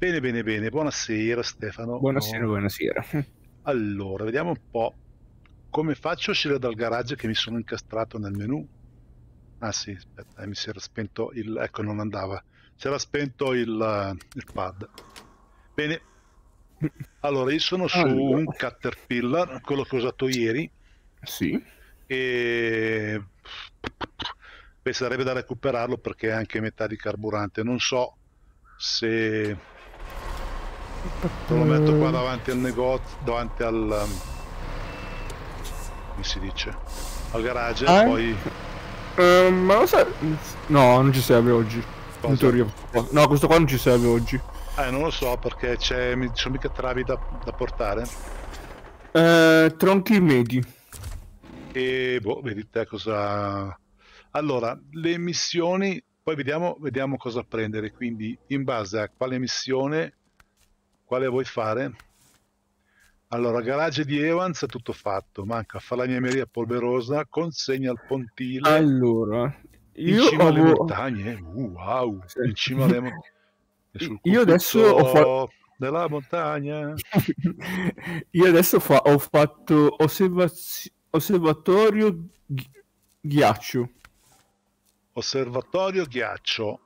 Bene, bene, bene. Buonasera Stefano. Buonasera, buonasera. Allora, vediamo un po' come faccio a uscire dal garage che mi sono incastrato nel menu. Ah sì, aspetta, mi si era spento il... Ecco, non andava. Si era spento il pad. Bene, allora io sono su un Allora, Caterpillar, quello che ho usato ieri, sì. e beh, sarebbe da recuperarlo perché è anche metà di carburante. Non so se lo metto qua davanti al negozio, davanti al, come si dice, al garage, Ah, poi ma lo sai? No, non ci serve oggi. In cosa? teoria. No, questo qua non ci serve oggi. Non lo so perché ci sono mica travi da portare. Tronchi medi. E boh, vedi te cosa. Allora, le missioni, poi vediamo cosa prendere. Quindi, in base a quale missione, quale vuoi fare? Allora, garage di Evans è tutto fatto, manca falagnameria polverosa, consegna al pontile, Allora, in io cima alle avevo... montagne. Wow, sì. in cima alle montagne, sul Io adesso ho fatto... cucuzzolo della montagna. Io adesso ho fatto osservatorio ghiaccio. Osservatorio ghiaccio.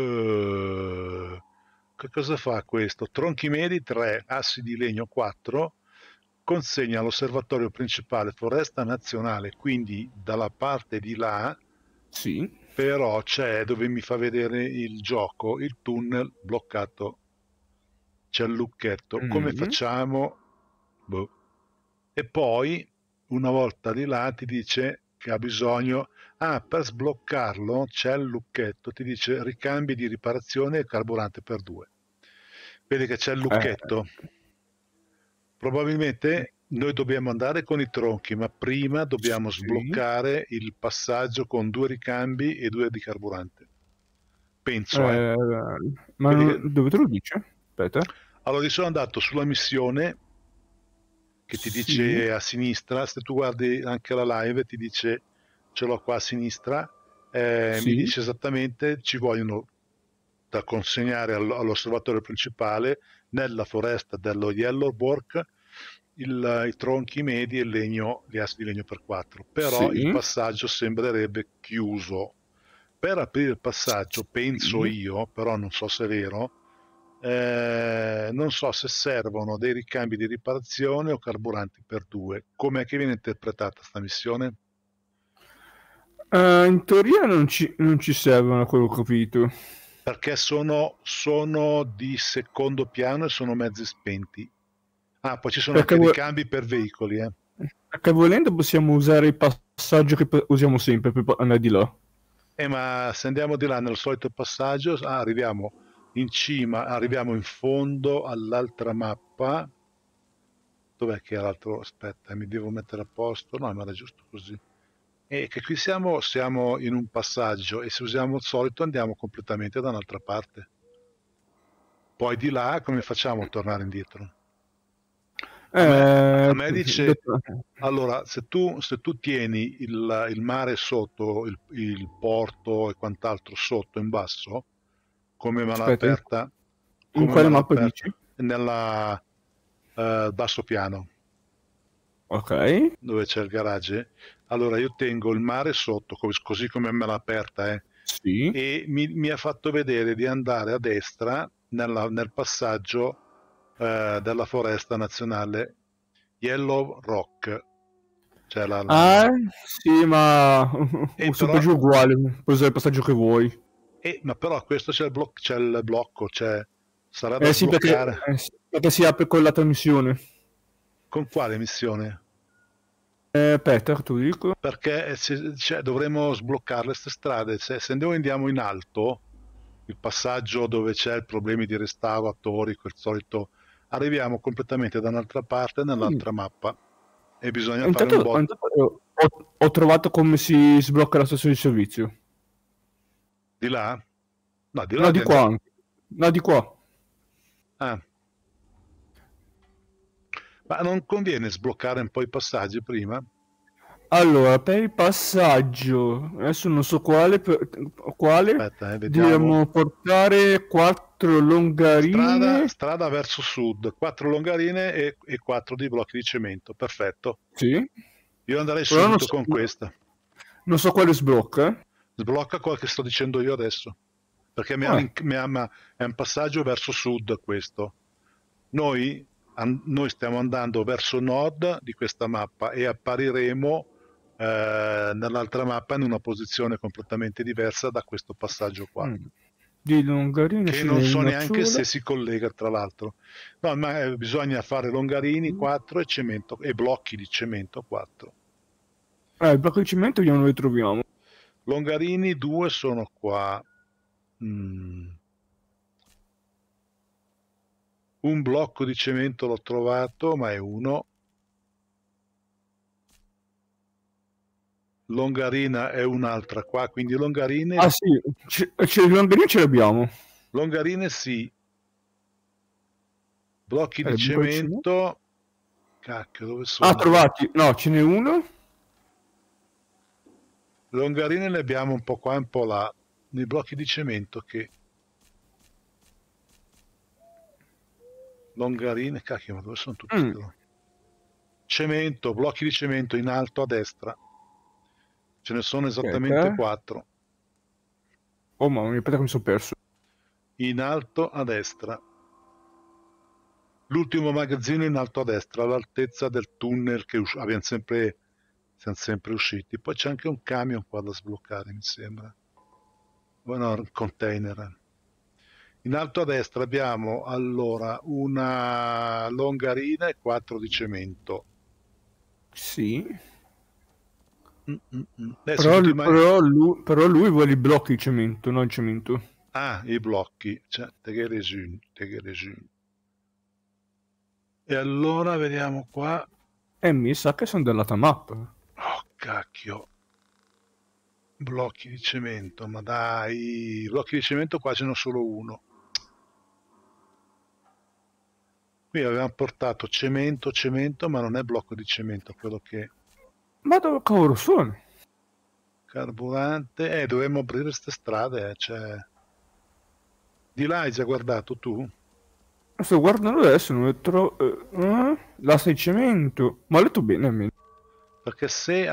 Che cosa fa questo? Tronchi medi 3, assi di legno 4, consegna all'osservatorio principale foresta nazionale, quindi dalla parte di là, Sì. però c'è dove mi fa vedere il gioco, il tunnel bloccato, c'è il lucchetto. Come Mm. facciamo? Boh. E poi, una volta di là, ti dice che ha bisogno. Ah, per sbloccarlo c'è il lucchetto, ti dice ricambi di riparazione e carburante per due. Vedi che c'è il Eh, lucchetto. Probabilmente noi dobbiamo andare con i tronchi, ma prima dobbiamo sì. sbloccare il passaggio con due ricambi e due di carburante. Penso, eh. Eh, ma Vedi che. dove te lo dice? Aspetta. Allora, io sono andato sulla missione che ti Sì, dice a sinistra, se tu guardi anche la live ti dice ce l'ho qua a sinistra, mi sì. dice esattamente ci vogliono da consegnare all'osservatorio principale nella foresta dello Yellowbork i tronchi medi e il legno, gli assi di legno per 4, però il Sì. passaggio sembrerebbe chiuso. Per aprire il passaggio, penso Sì. io, però non so se è vero, non so se servono dei ricambi di riparazione o carburanti per due. Com'è che viene interpretata questa missione? In teoria non ci servono, a quello che ho capito. Perché sono di secondo piano e sono mezzi spenti. Ah, poi ci sono Perché, anche ricambi per veicoli, eh. perché volendo possiamo usare il passaggio che usiamo sempre per andare di là. Ma se andiamo di là nel solito passaggio, arriviamo in cima, arriviamo in fondo all'altra mappa. Dov'è che è l'altro? Aspetta, mi devo mettere a posto. No, ma era giusto così. E che qui siamo in un passaggio e se usiamo il solito andiamo completamente da un'altra parte. Poi di là come facciamo a tornare indietro? A me dice, Detto- allora, se tu tieni il mare sotto, il porto e quant'altro sotto in basso, come me l'ha Aspetta, aperta, in come me quale l'ha mappa aperta, dici? nella basso piano, Ok. dove c'è il garage, allora io tengo il mare sotto, così come me l'ha aperta, Sì. e mi ha fatto vedere di andare a destra nel passaggio della foresta nazionale Yellow Rock, cioè Ah, sì, ma e sul però, peggio è uguale, puoi usare il passaggio che vuoi. ma però questo c'è il blocco, sarà da Sì, perché, sbloccare. perché si apre con la trasmissione. Con quale missione? Peter, tu dico? Perché cioè, dovremo sbloccare queste strade. Se andiamo in alto, il passaggio dove c'è il problema di restauro, attori, quel solito, arriviamo completamente da un'altra parte, Mm. nell'altra mappa. E bisogna fare un Intanto, botto. ho trovato come si sblocca la stazione di servizio. Di là? No, di là No, di qua andiamo. anche. No, di qua. Ah, ma non conviene sbloccare un po' i passaggi prima? Allora, per il passaggio, adesso non so quale, Aspetta, vediamo. dobbiamo portare 4 Strada, longarine. strada verso sud, 4 longarine e 4 di blocchi di cemento. Perfetto. Sì, Io andrei però subito con questa. non so quale sblocca. Sblocca quello che sto dicendo io adesso. Perché è un passaggio verso sud questo. Noi stiamo andando verso nord di questa mappa e appariremo nell'altra mappa in una posizione completamente diversa da questo passaggio qua, Mm. Di longarine che ce non n'è so una neanche sola. se si collega tra l'altro. No, ma bisogna fare longarini 4 e cemento e blocchi di cemento 4. Il blocco di cemento vediamo dove troviamo. Longarini 2 sono qua. Mm. Un blocco di cemento l'ho trovato, ma è uno. Longarina è un'altra qua, quindi Ah sì, le longarine ce le abbiamo. longarine sì, blocchi di Il blocco di cemento. cemento, cacchio, dove Ah, sono? trovati. No, ce n'è uno. Longarine ne abbiamo un po' qua e un po' là, nei blocchi di cemento che... Longarine, cacchio, ma dove sono tutti? Mm. Cemento, blocchi di cemento in alto a destra, ce ne sono esattamente Aspetta. 4, Oh mamma mia, aspetta che mi sono perso. in alto a destra. L'ultimo magazzino in alto a destra, all'altezza del tunnel che siamo sempre usciti. Poi c'è anche un camion qua da sbloccare, mi sembra. No, un container. In alto a destra abbiamo allora una longarina e 4 di cemento. Sì. Adesso tu ti mai... Però lui vuole i blocchi di cemento, non il cemento. Ah, i blocchi. Cioè, te che resume. E allora vediamo qua. E mi sa che sono dell'altra mappa. Oh, cacchio. Blocchi di cemento, ma dai, blocchi di cemento qua ce n'è solo uno. Qui avevamo portato cemento, ma non è blocco di cemento quello che... Ma dove cavolo sono? Carburante, dovremmo aprire queste strade, cioè... Di là hai già guardato tu? Sto guardando adesso, non le trovo. L'asta di cemento. Ma ho letto bene almeno. Perché se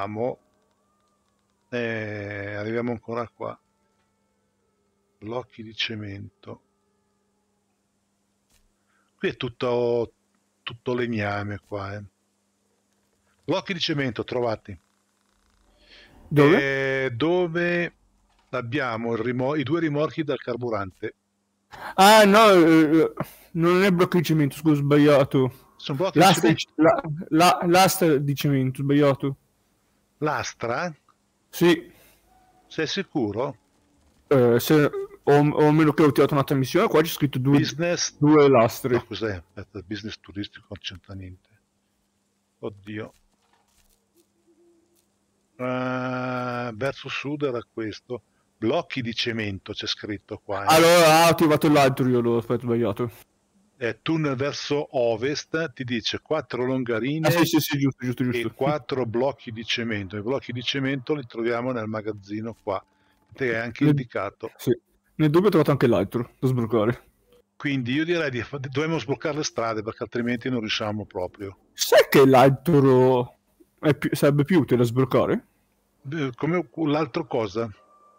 arriviamo ancora qua. Blocchi di cemento. Qui è tutto legname qua, eh. Blocchi di cemento trovati. Dove? Dove abbiamo i due rimorchi del carburante. Ah, no, non è blocco di cemento, scusa, ho sbagliato. Sono blocchi di L'asta di, cemento. c- l'asta di cemento, ho sbagliato. L'Astra? Sì, Sei sicuro? o a meno che ho tirato un'altra missione, qua c'è scritto Business... due No, lastre. cos'è? Aspetta, business turistico non c'entra niente. Oddio. Verso sud era questo. Blocchi di cemento c'è scritto qua, eh. Allora, ho attivato l'altro io, l'ho aspetta, sbagliato. Tunnel verso ovest ti dice 4 Ah, sì, longarine sì, sì, giusto, giusto, e giusto. 4 blocchi di cemento. I blocchi di cemento li troviamo nel magazzino qua. Te è anche Nel, indicato. sì. Nel dubbio ho trovato anche l'altro da sbloccare. Quindi io direi dobbiamo sbloccare le strade perché altrimenti non riusciamo proprio. Sai che l'altro sarebbe più utile da sbloccare? Come l'altro cosa?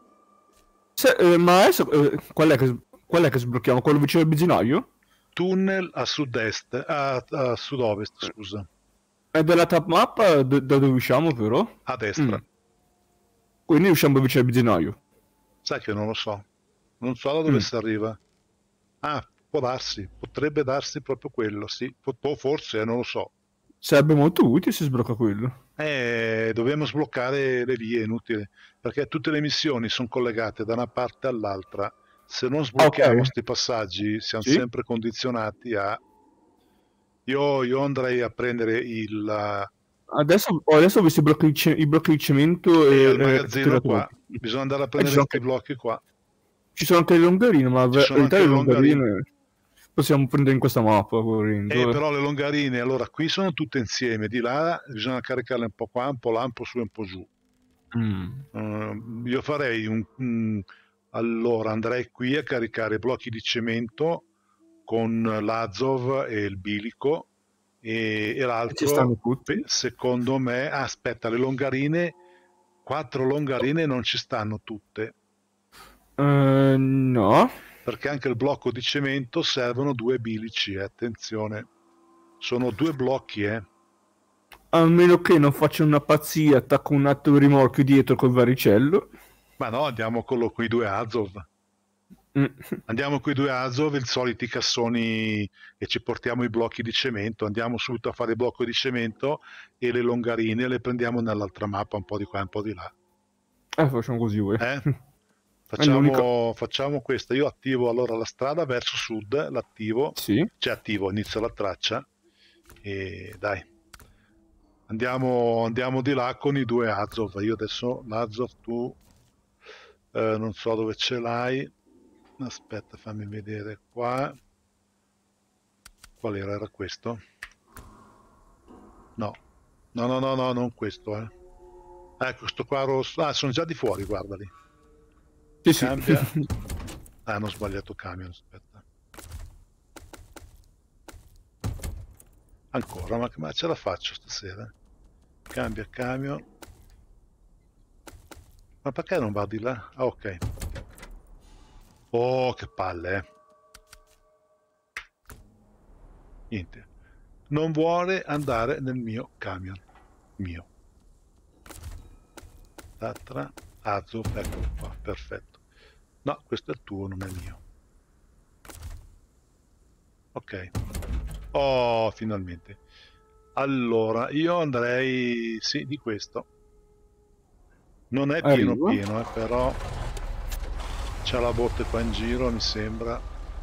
Ma adesso qual è che sblocchiamo? Quello vicino al benzinaio? Tunnel a sud-est, a sud-ovest, scusa, È della top mappa da dove usciamo però? a Mm. destra. Quindi usciamo vicino al benzinaio. Sai che non lo so. Non so da dove Mm. si arriva. Ah, può darsi, potrebbe darsi proprio quello, sì. Forse, non lo so. Sarebbe molto utile se sblocca quello. Dobbiamo sbloccare le vie, è inutile, perché tutte le missioni sono collegate da una parte all'altra. Se non Ah, ok. sblocchiamo questi passaggi, siamo Sì. sempre condizionati a... Io andrei a prendere Adesso ho visto i blocchi di cemento e al e tutti i magazzino qua. trovati. Bisogna andare a E prendere questi blocchi qua. ci sono anche le longarine, ma in Ci sono verità anche le le longarine. longarine... possiamo prendere in questa mappa, volendo. Però le longarine, allora qui sono tutte insieme, di là bisogna caricarle un po' qua, un po' là, un po' su e un po' giù. Io farei allora andrei qui a caricare i blocchi di cemento con l'Azov e il bilico e Ci stanno l'altro tutti? secondo me, aspetta, le longarine, 4 longarine non ci stanno tutte, No. perché anche il blocco di cemento servono 2 bilici, attenzione, sono 2 blocchi, A meno che non faccia una pazzia, attacco un altro rimorchio dietro col varicello. ma no, andiamo con i 2 Azov. Mm. Andiamo con i 2 Azov, i soliti cassoni, e ci portiamo i blocchi di cemento. Andiamo subito a fare il blocco di cemento e le longarine le prendiamo nell'altra mappa, un po' di qua e un po' di là. Facciamo così, voi. Eh? È l'unica. Facciamo questa. Io attivo allora la strada verso sud, l'attivo, Sì. cioè attivo, inizio la traccia e dai. Andiamo di là con i 2 Azov. Io adesso l'Azov tu non so dove ce l'hai. Aspetta, fammi vedere qua. Qual era? Era questo? No. No, no, no, no, non questo, Ecco, questo qua rosso. Ah, sono già di fuori, guardali. Sì, sì. Cambia. Ah, hanno sbagliato camion, aspetta. Ancora, ma ce la faccio stasera? Cambia camion. Ma perché non va di là? Ah, ok. Oh, che palle, Niente. Non vuole andare nel mio camion. Mio. Tatra. Azov, eccolo qua, perfetto. No, questo è il tuo, non è il mio. Ok. Oh, finalmente. Allora, io andrei... Sì, di questo. Non è pieno Arrivo. pieno, però... C'è la botte qua in giro, mi sembra.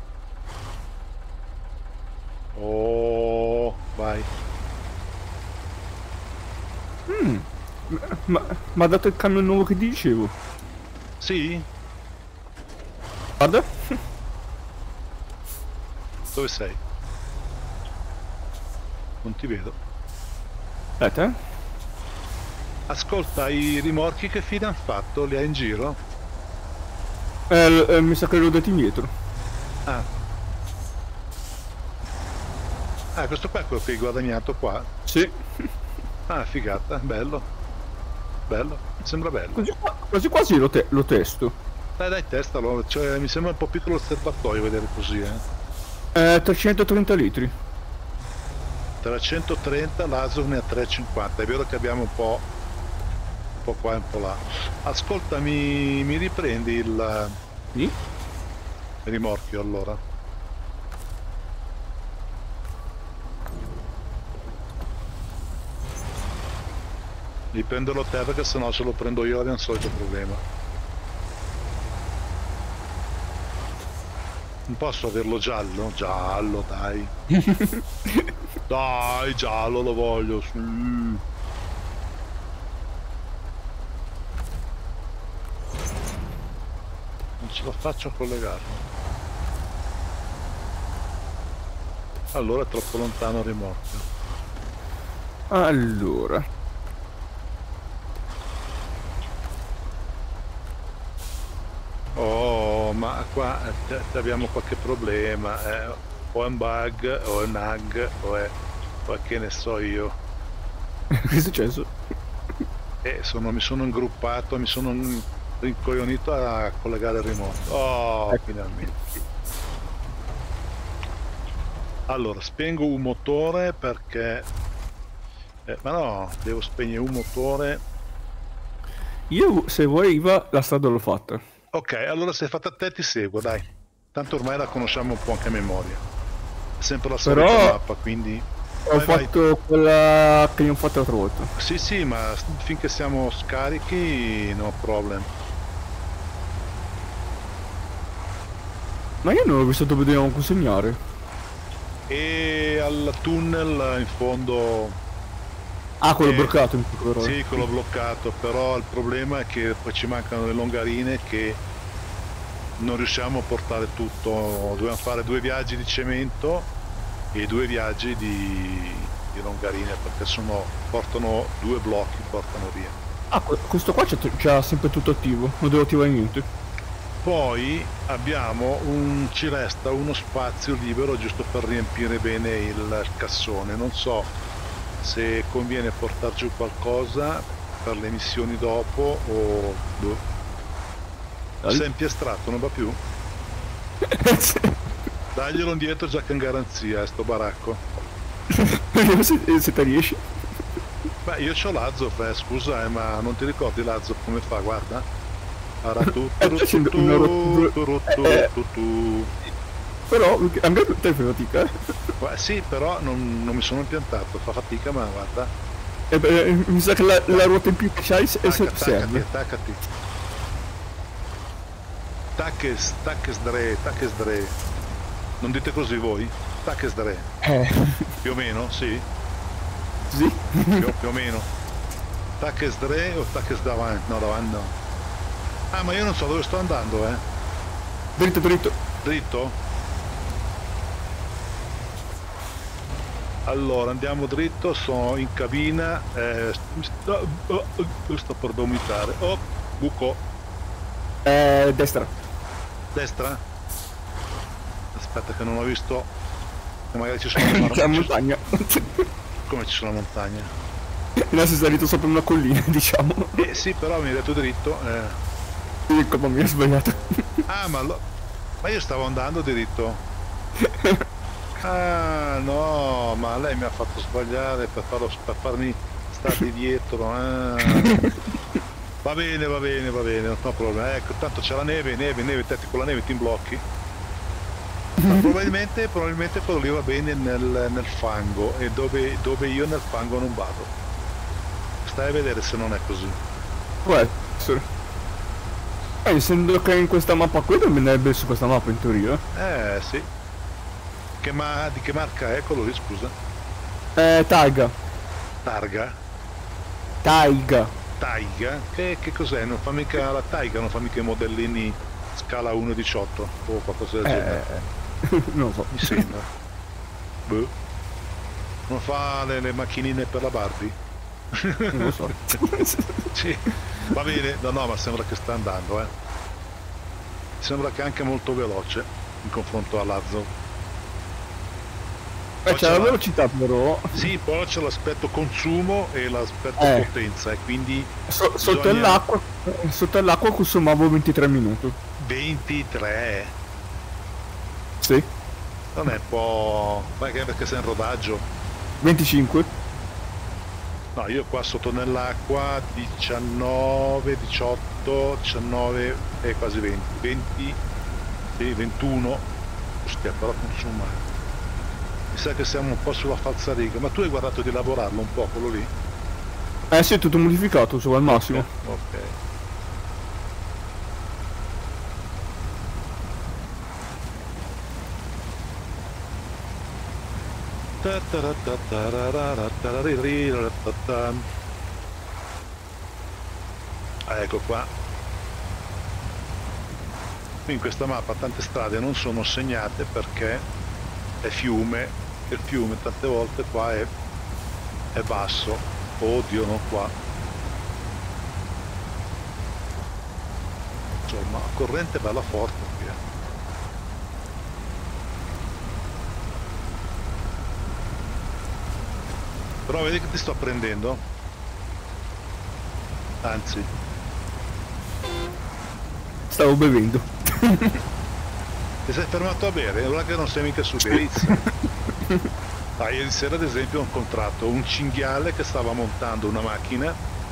Oh, vai. Ma ha dato il camion nuovo che dicevo. Sì? Guarda. Dove sei? Non ti vedo. Aspetta, Ascolta, i rimorchi che fine hanno fatto? Li hai in giro? mi sa che l'ho dato indietro. Ah. Ah, questo qua è quello che hai guadagnato qua? Sì. Ah, figata, bello. Bello, mi sembra bello. Quasi quasi lo testo. Dai, testalo, cioè, mi sembra un po' piccolo il serbatoio vedere così, 330 litri. 330, l'Azov ne ha 350, è vero che abbiamo un po' qua e un po' là. Ascolta, mi riprendi il Sì? rimorchio allora? Devi prenderlo te perché sennò se lo prendo io abbiamo il solito problema. Non posso averlo giallo? Giallo, dai. Dai, giallo lo voglio, sì. Non ce la faccio a collegarlo. Allora è troppo lontano il rimorchio. Allora. Oh, ma qua abbiamo qualche problema. O è un bug, o è un hug, o è che ne so io. Che è successo? Mi sono ingruppato, mi sono rincoglionito a collegare il rimorchio. Oh, finalmente. Allora, spengo un motore perché... ma no, devo spegnere un motore. Io, se vuoi, Iva, la strada l'ho fatta. Ok, allora se è fatta a te ti seguo, dai. Tanto ormai la conosciamo un po' anche a memoria. È sempre la solita Però mappa, quindi... ho fatto quella che abbiamo fatto l'altra volta. Sì, sì, ma finché siamo scarichi, no problem. Ma io non ho visto dove dobbiamo consegnare. E al tunnel in fondo... Ah, quello bloccato in poche parole. Sì, quello bloccato, però il problema è che poi ci mancano le longarine che non riusciamo a portare tutto, dobbiamo fare 2 viaggi di cemento e 2 viaggi di longarine, perché portano 2 blocchi, portano via. Ah, questo qua c'ha sempre tutto attivo, non devo attivare niente. Poi ci resta uno spazio libero giusto per riempire bene il cassone. Non so se conviene portare giù qualcosa per le missioni dopo o... boh. Sei impiastrato, non va più? Daglielo indietro già che in garanzia, sto baracco. Vediamo se te riesci. Beh, io c'ho Lazzo, scusa, ma non ti ricordi Lazzo come fa? Guarda. Però anche te fai fatica, Sì, però non mi sono impiantato, fa fatica, ma guarda. mi sa che la ruota in più che c'hai serve. Attaccati. Taches dre. Non dite così voi? Taches dre. Più o meno, sì? Sì. Più o meno. Taches dre o taches davanti? No, davanti no. Ah, ma io non so dove sto andando, Dritto. Dritto? Allora, andiamo dritto, sono in cabina, sto per vomitare. Oh, buco. Destra. Destra? Aspetta che non ho visto. Che magari ci sono la montagna. Come ci sono la montagna? Adesso sei salito sopra una collina, diciamo. Sì, però mi hai detto dritto. Come mi ha sbagliato. Ah, ma io stavo andando dritto. Ah, no, ma lei mi ha fatto sbagliare per farmi stargli dietro. Va bene, non ho problema. Ecco, tanto c'è la neve, te con la neve ti imblocchi. Ma probabilmente quello lì va bene nel fango, e dove io nel fango non vado. Stai a vedere se non è così. Può essere. Essendo che in questa mappa qui dominerebbe su questa mappa in teoria. Sì. Di che marca è quello lì, scusa? Taiga. Targa? Taiga. Taiga? Che cos'è? Non fa mica la Taiga, non fa mica i modellini scala 1.18 o qualcosa del genere. Non lo so. Mi sembra. Boh. Non fa le macchinine per la Barbie? Non lo so. Sì. Va bene, no, ma sembra che sta andando, Sembra che è anche molto veloce in confronto a Lazzo. C'è la velocità però. Sì, poi c'è l'aspetto consumo e l'aspetto potenza, e quindi sotto l'acqua consumavo 23 minuti. 23? Sì. Non è un po'... perché sei in rodaggio? 25. No, io qua sotto nell'acqua 19, 18, 19 e quasi 20. 20, sì, 21. Ostia, però consuma. Mi sa che siamo un po' sulla falsariga, ma tu hai guardato di lavorarlo un po' quello lì? Sì, è tutto modificato, al massimo. Ok. Ecco qua. Qui in questa mappa tante strade non sono segnate perché è fiume, e il fiume tante volte qua è basso. Oddio, non qua. Insomma, la corrente è bella forte qui. Però vedi che ti sto prendendo? Anzi, stavo bevendo. ti sei fermato a bere? Allora che non sei mica su Gates. Ieri sera ad esempio ho incontrato un cinghiale che stava montando una macchina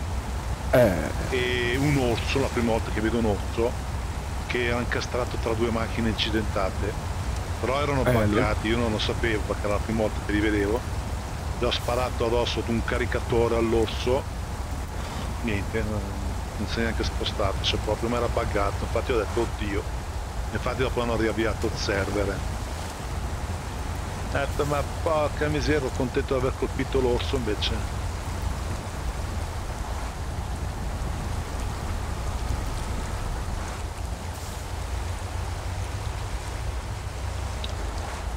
e un orso, la prima volta che vedo un orso, che era incastrato tra 2 macchine incidentate. Però erano buggati, io non lo sapevo perché era la prima volta che li vedevo. Gli ho sparato addosso ad un caricatore all'orso, niente, non si è neanche spostato, cioè proprio mi era buggato, infatti ho detto oddio, infatti dopo hanno riavviato il server. Ho detto ma porca miseria, ero contento di aver colpito l'orso invece.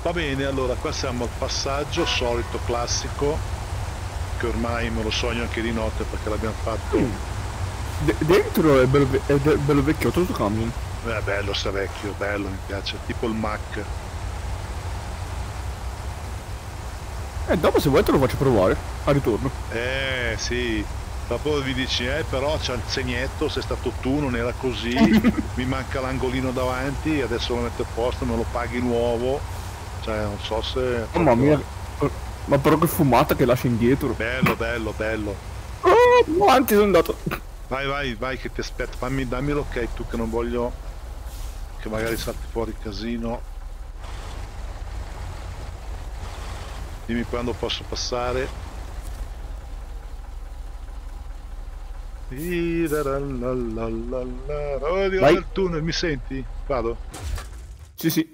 Va bene, allora qua siamo al passaggio solito classico, che ormai me lo sogno anche di notte perché l'abbiamo fatto. Dentro è bello, è bello vecchiotto questo camion. È bello sta vecchio, bello, mi piace, tipo il Mac. Dopo se vuoi te lo faccio provare, al ritorno. Sì, dopo vi dici, però c'è il segnetto, sei stato tu, non era così, mi manca l'angolino davanti, adesso lo metto a posto, me lo paghi nuovo, cioè non so se... Mamma mia, ma però che fumata che lascia indietro. Bello, bello, bello. Oh, avanti sono andato. Vai che ti aspetto, dammi l'ok tu che non voglio che magari salti fuori casino. Dimmi quando posso passare. Oddio, Vai. del tunnel, mi senti? Vado. Sì.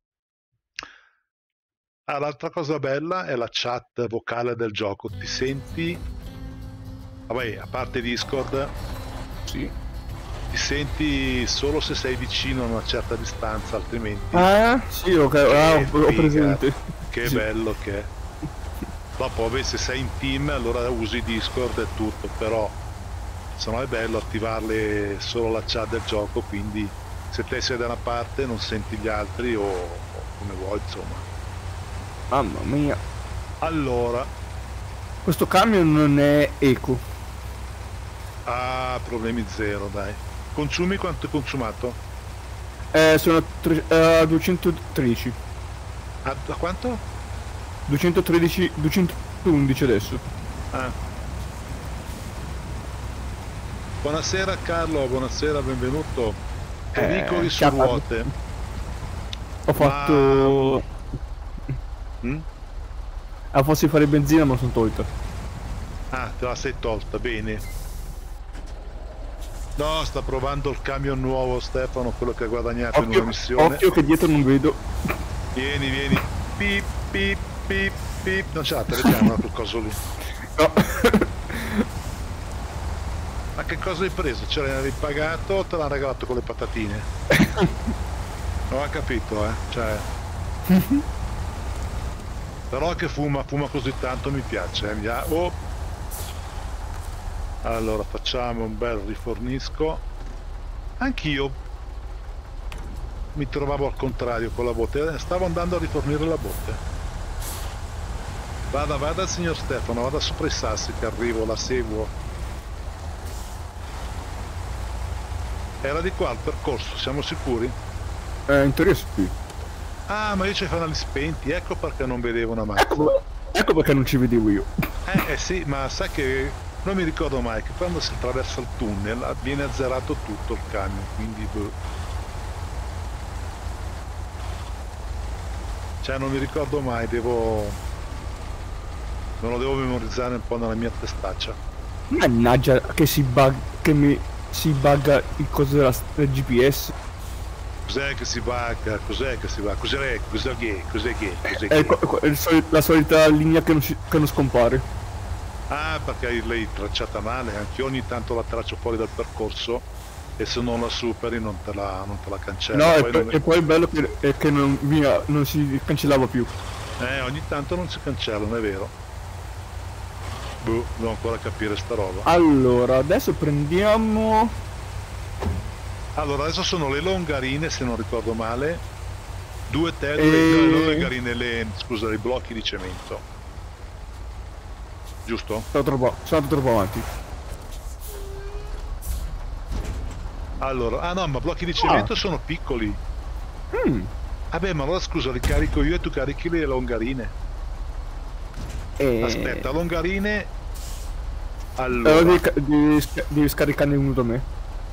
Ah, l'altra cosa bella è la chat vocale del gioco. Ti senti? Vabbè, a parte Discord, Sì. ti senti solo se sei vicino a una certa distanza, altrimenti... Sì, ok, ho presente. Che sì. bello che è. Dopo, vabbè, se sei in team allora usi Discord e tutto, però se no è bello attivarle solo la chat del gioco, quindi se te sei da una parte non senti gli altri o come vuoi, insomma. Mamma mia. Allora, Questo camion non è eco. problemi zero, dai. Consumi quanto hai consumato? Sono a 213. A quanto? 213, 211 adesso. Ah. Buonasera Carlo, buonasera, benvenuto. Pericoli su ciao. ruote. Ho fatto... fossi fare benzina ma lo sono tolta. Ah, te la sei tolta, bene. No, sta provando il camion nuovo Stefano, quello che ha guadagnato in una missione. Occhio che dietro non vedo. Vieni. Pip, pip, pip, pip. Non ce la vediamo quel coso lì. No. Ma che cosa hai preso? Ce l'hai pagato o te l'ha regalato con le patatine? Non ho capito, cioè... Però che fuma così tanto mi piace, Oh! Allora facciamo un bel rifornisco. Anch'io mi trovavo al contrario con la botte, stavo andando a rifornire la botte. Vada signor Stefano, vada sopra i sassi che arrivo, la seguo. Era di qua il percorso, siamo sicuri? In teoria sì. Ah, ma io c'ho i fanali spenti, ecco perché non vedevo una mazza. Ecco perché non ci vedevo io. Sì, ma sai che non mi ricordo mai che quando si attraversa il tunnel viene azzerato tutto il camion, quindi cioè non mi ricordo mai, me lo devo memorizzare un po' nella mia testaccia. Mannaggia che si bugga il coso del GPS. Cos'è che si bugga? Cos'è che si bugga? Cos'è che? La solita linea che non scompare. Ah, perché l'hai tracciata male, anche io ogni tanto la traccio fuori dal percorso e se non la superi non te la cancella. No, e poi il bello è che non si cancellava più. Ogni tanto non si cancella, non è vero. Devo ancora capire sta roba. Allora, adesso prendiamo... Allora, adesso sono le longarine, se non ricordo male. 2 telle, non le longarine, scusa, i blocchi di cemento. Giusto? Sono andato troppo avanti. Allora, no, ma blocchi di cemento sono piccoli. Vabbè, ma allora scusa, li carico io e tu carichi le longarine. Aspetta, longarine. Allora, devi scaricarne uno da me.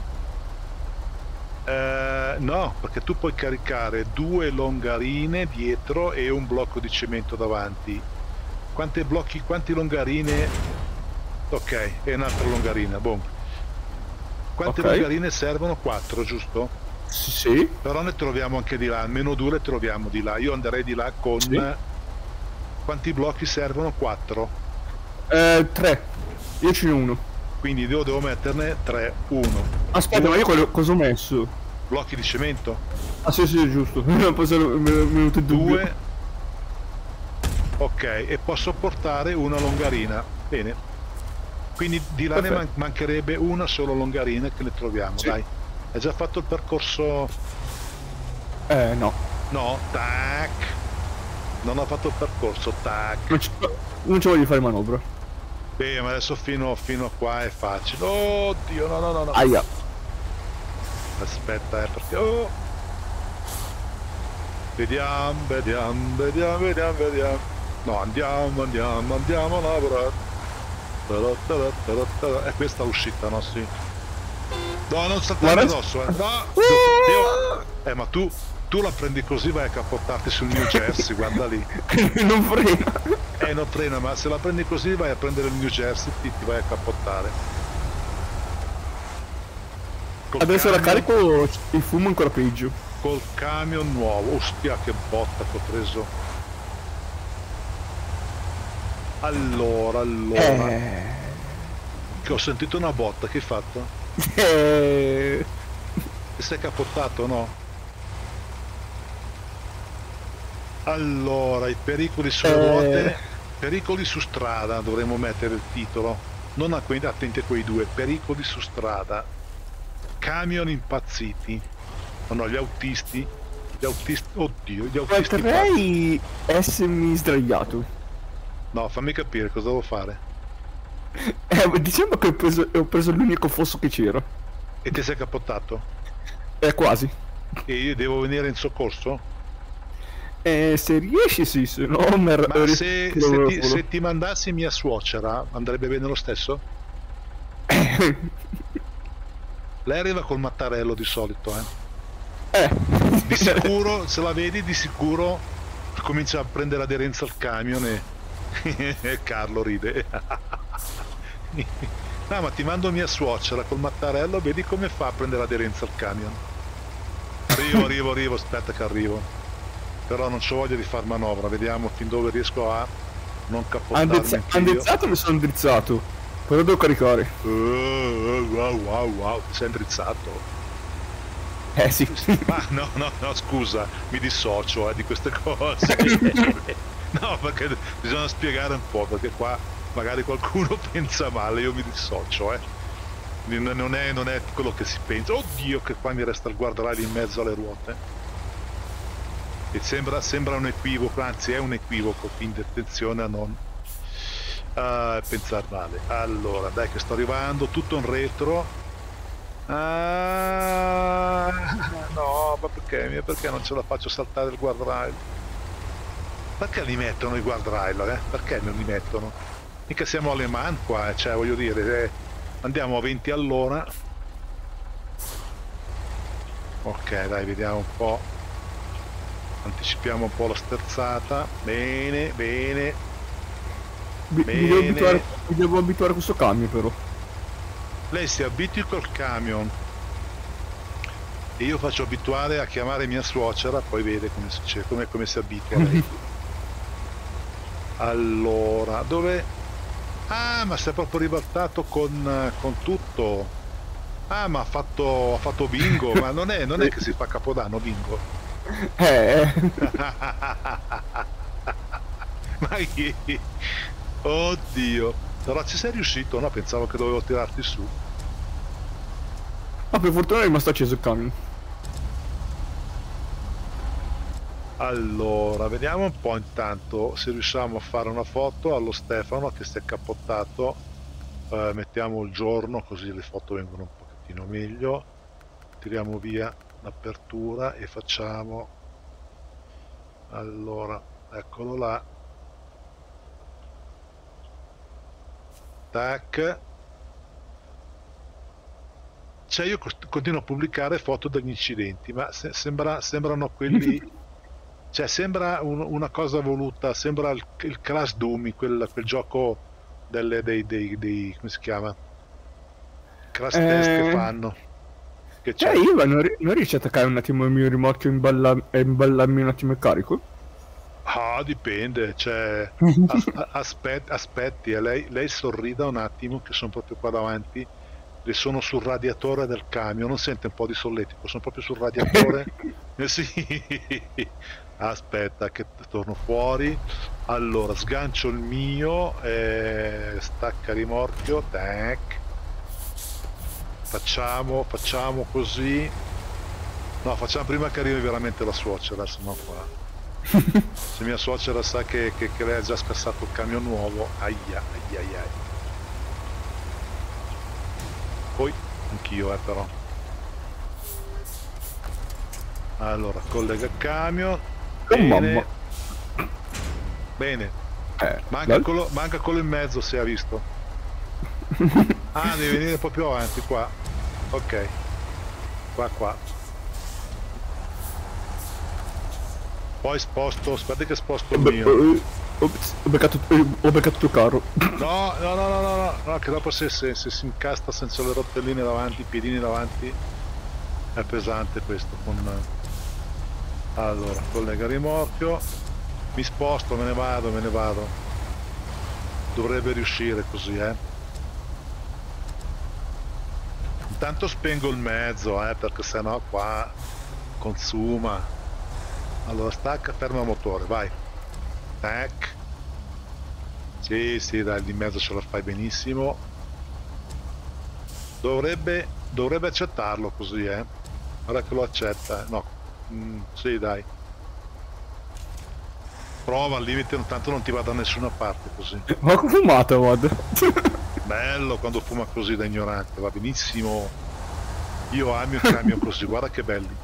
no, perché tu puoi caricare 2 longarine dietro e un blocco di cemento davanti. Quanti longarine? Ok, e un'altra longarina, boom. Quante longarine servono? 4, giusto? Sì. Però ne troviamo anche di là, almeno 2 le troviamo di là. Io andrei di là con... Sì. Quanti blocchi servono? 4? 3. Io ce n'ho uno. Quindi io devo metterne 3, 1. Aspetta, ma io cosa ho messo? Blocchi di cemento? Ah sì, giusto. Mi è venuto il dubbio. 2, Ok, e posso portare una longarina. Bene. Quindi di là ne Perfetto. mancherebbe una solo longarina che ne troviamo, Sì. dai. Hai già fatto il percorso? No. No? Tac. Non ho fatto il percorso, tac. Non ci, non ci voglio fare manovra. Beh, ma adesso fino a qua è facile. Oddio, no, no, no, no. Aia. Aspetta, perché... Oh. Vediamo, vediamo, vediamo, vediamo, vediamo. No, andiamo a lavorare. E questa è uscita, no? Sì. No, non saltarmi Guarda. addosso, eh. No, ma tu la prendi così, vai a cappottarti sul New Jersey, guarda lì. Non frena. Non frena, ma se la prendi così vai a prendere il New Jersey, ti vai a cappottare. Adesso la carico, il fumo è ancora peggio. Col camion nuovo. Ostia, che botta che ho preso. Allora. Che ho sentito una botta, che hai fatto? Ti sei cappottato, no? Allora, i pericoli sulle ruote, pericoli su strada, dovremmo mettere il titolo. Non attenti a quei due, pericoli su strada. Camion impazziti. No, gli autisti, oddio, gli autisti. Potrei essermi sdraiato. No, fammi capire cosa devo fare. Diciamo che ho preso l'unico fosso che c'era. E ti sei cappottato? Quasi. E io devo venire in soccorso? Se riesci sì, se no Ma se ti mandassi mia suocera, andrebbe bene lo stesso? Lei arriva col mattarello di solito, Di sicuro, se la vedi, di sicuro comincia a prendere aderenza al camion e Carlo ride. No, ma ti mando mia suocera col mattarello, vedi come fa a prendere aderenza al camion. Arrivo, aspetta che arrivo. Però non c'ho voglia di far manovra, vediamo fin dove riesco a non cappottarmi. Andizzato mi sono drizzato, però devo caricare. Wow, sei indrizzato. Sì. Ma no, scusa, mi dissocio di queste cose. No, perché bisogna spiegare un po', perché qua magari qualcuno pensa male, io mi dissocio, Non è quello che si pensa. Oddio, che qua mi resta il guardrail in mezzo alle ruote. E sembra un equivoco, anzi è un equivoco, quindi attenzione a non pensare male. Allora, dai che sto arrivando, tutto in retro. No, ma perché non ce la faccio saltare il guardrail? Perché li mettono i guardrail, Perché non li mettono? Mica siamo alle man qua, cioè voglio dire, andiamo a 20 all'ora. Ok, dai, vediamo un po'. Anticipiamo un po' la sterzata. Bene. Mi devo abituare a questo camion però. Lei si abitui col camion e io faccio abituare a chiamare mia suocera, poi vede come succede, come si abitua lei. Allora, dove? Ah, ma si è proprio ribaltato con tutto. Ah, ma ha fatto bingo, ma non è che si fa Capodanno bingo. Ma oddio, però ci sei riuscito? No, pensavo che dovevo tirarti su. Ma per fortuna è rimasto acceso il camion. Allora, vediamo un po' intanto se riusciamo a fare una foto allo Stefano che si è cappottato. Mettiamo il giorno così le foto vengono un pochettino meglio. Tiriamo via l'apertura e facciamo. Allora, eccolo là. Tac. Cioè io continuo a pubblicare foto degli incidenti, ma sembrano quelli. Cioè sembra una cosa voluta, sembra il Crash Dummy, quel gioco dei come si chiama? Crash test che fanno. Che c'è? Io non riesci a attaccare un attimo il mio rimorchio e imballarmi un attimo il carico? Ah, dipende, cioè aspetti, lei sorrida un attimo che sono proprio qua davanti. Le sono sul radiatore del camion, non sente un po' di solletico, sono proprio sul radiatore. Sì. Aspetta che torno fuori. Allora, sgancio il mio, stacca rimorchio, tac. Facciamo così. No, facciamo prima che arrivi veramente la suocera, se no qua. Se mia suocera sa che lei ha già scassato il camion nuovo, aia, aia, aia. Poi, anch'io, però. Allora, collega il camion. Bene. Bene. Manca quello in mezzo, se ha visto. Ah, devi venire un po' più avanti, qua. Ok. Qua. Poi sposto, aspetta che sposto il mio. Ho beccato il tuo carro. No, che dopo se si incasta senza le rotelline davanti, i piedini davanti, è pesante questo con... Allora, collega rimorchio, mi sposto, me ne vado. Dovrebbe riuscire così, Intanto spengo il mezzo, perché sennò qua consuma. Allora stacca, ferma il motore, vai. Tac. Sì, dai, di mezzo ce la fai benissimo. Dovrebbe accettarlo così, Ora che lo accetta, no. Sì, dai. Prova al limite, tanto non ti va da nessuna parte così. Ma ho fumato, guarda. Bello quando fuma così da ignorante, va benissimo. Io amo il camion così, guarda che belli.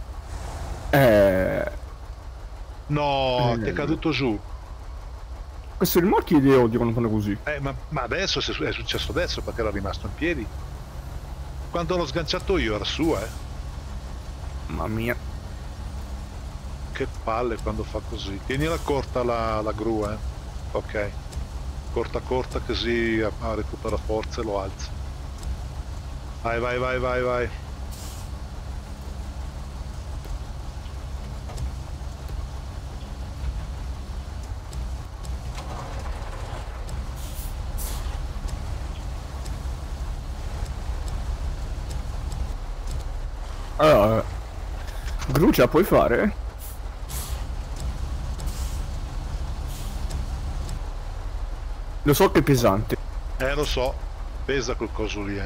No, ti è caduto giù. Questi rimorchi li odio quando fanno così. Ma adesso è successo adesso perché era rimasto in piedi. Quando l'ho sganciato io era su, Mamma mia. Che palle quando fa così. Tienila corta la gru, Ok. Corta così recupera forza e lo alza. Vai. Allora, gru ce la puoi fare? Lo so che è pesante. Lo so, pesa quel coso lì,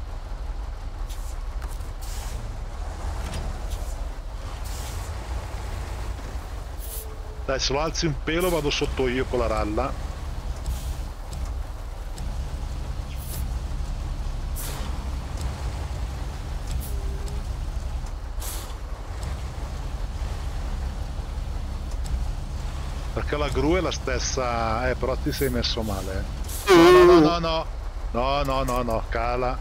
Dai, se lo alzi un pelo vado sotto io con la ralla. Perché la gru è la stessa, però ti sei messo male. No, cala.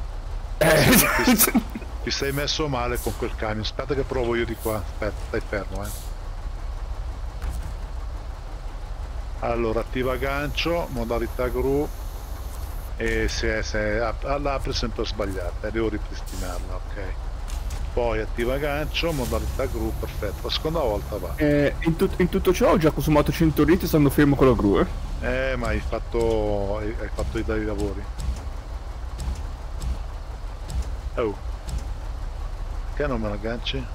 Ti sei messo male con quel camion. Aspetta che provo io di qua. Aspetta, stai fermo, Allora, attiva gancio, modalità gru. E se l'apre sempre sbagliata, devo ripristinarla, ok. Poi attiva gancio, modalità gru, perfetto. La seconda volta va. In tutto ciò ho già consumato 100 litri stando fermo con la gru, Ma hai fatto dei lavori. Oh. Perché non me la agganci?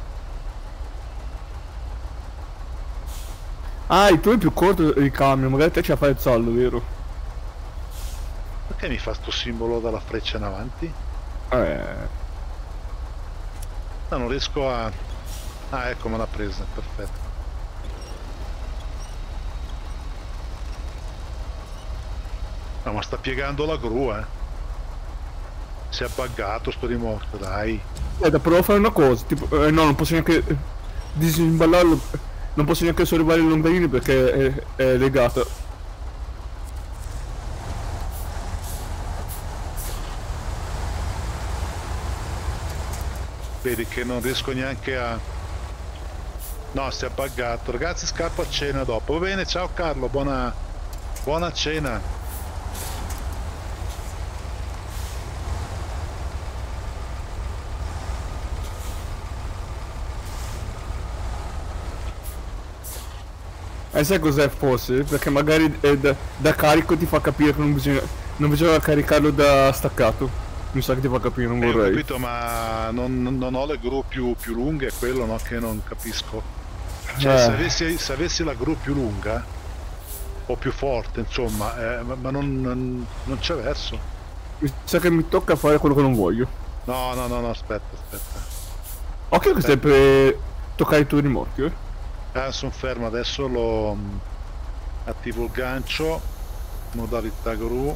Ah, il tuo è più corto il camion, magari te ce la fai il saldo, vero? Perché mi fa sto simbolo della freccia in avanti? No, non riesco a... Ah, ecco, me l'ha presa, perfetto. No, ma sta piegando la gru, Si è buggato sto rimorchio, dai. Da provo a fare una cosa, tipo... no, non posso neanche disimballarlo. Non posso neanche sollevare il lombarino perché è legato. Vedi che non riesco neanche a... No, si è buggato. Ragazzi, scappo a cena dopo. Va bene, ciao Carlo, buona cena. E sai cos'è forse? Perché magari da carico ti fa capire che non bisogna caricarlo da staccato. Mi sa che ti fa capire, non vorrei. Ho capito, ma non ho le gru più lunghe, è quello, no, che non capisco. Cioè, se avessi la gru più lunga o più forte, insomma, ma non c'è verso. Mi sa che mi tocca fare quello che non voglio. No, no, no, no, aspetta, aspetta. Occhio che stai per toccare il tuo rimorchio, eh. Sono fermo, adesso lo attivo il gancio, modalità gru,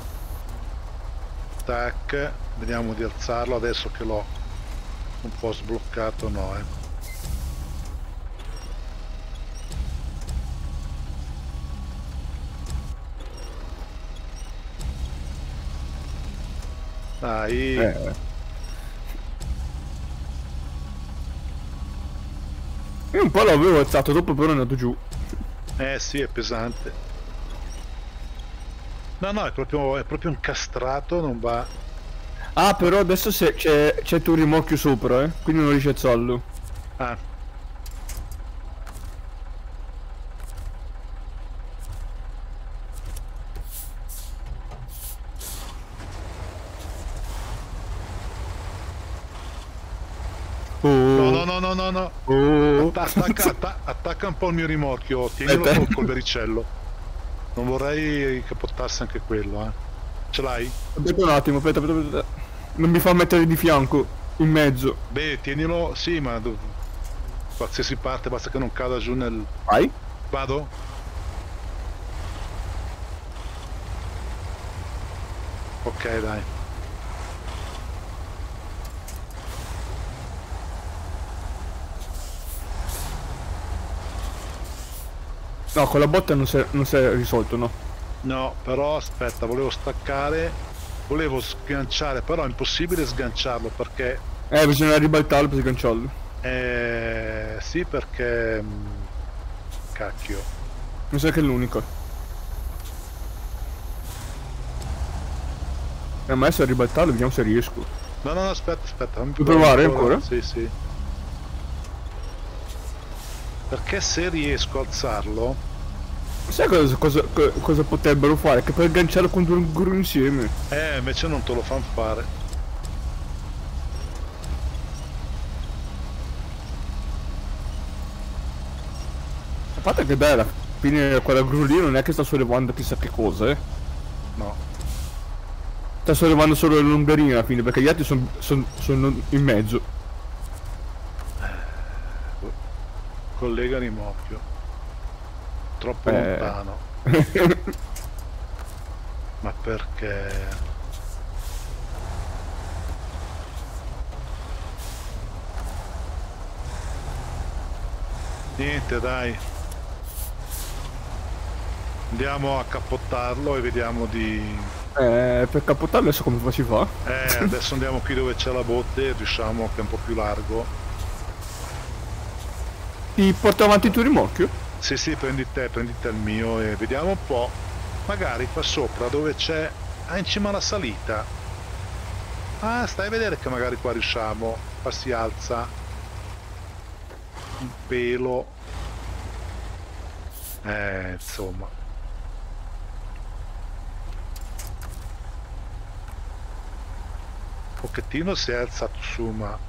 tac, vediamo di alzarlo adesso che l'ho un po' sbloccato, no, Dai. Io un po' l'avevo alzato, dopo però è andato giù. Sì, è pesante. No, no, è proprio incastrato, non va. Ah, però adesso c'è il tuo rimorchio sopra, quindi non riesci a alzarlo. Ah. No, no, no, no, no, no. Attacca un po' il mio rimorchio, tienilo col bericello. Non vorrei che portasse anche quello, eh. Ce l'hai? Aspetta un attimo, aspetta. Non mi fa mettere di fianco, in mezzo. Beh, tienilo, sì, ma qualsiasi parte, basta che non cada giù nel... Vai? Vado? Ok, dai. No, con la botta non si è risolto, no? No, però aspetta, volevo staccare, volevo sganciare, però è impossibile sganciarlo perché... Bisogna ribaltarlo per sganciarlo. Sì, perché... Cacchio. Mi sa che è l'unico. Ma adesso a ribaltarlo, vediamo se riesco. No, no, no, aspetta, fammi Puoi provare ancora? Sì, sì. Perché se riesco a alzarlo... Sai cosa potrebbero fare? Che per agganciarlo con due gru insieme. Invece non te lo fanno fare. A parte che dai, alla fine quella gru lì non è che sta sollevando chissà che cosa, No. Sta sollevando solo le lungherine alla fine, perché gli altri sono in mezzo. Collega rimorchio. Troppo lontano. Ma perché? Niente, dai. Andiamo a cappottarlo e vediamo di... Per cappottarlo adesso come si fa? Adesso andiamo qui dove c'è la botte e riusciamo che è un po' più largo. Ti porto avanti il tuo rimorchio? Sì, sì, prendi te il mio e vediamo un po'. Magari qua sopra dove c'è... Ah, in cima alla salita. Ah, stai a vedere che magari qua riusciamo. Qua si alza un pelo. Insomma. Un pochettino si è alzato su, ma...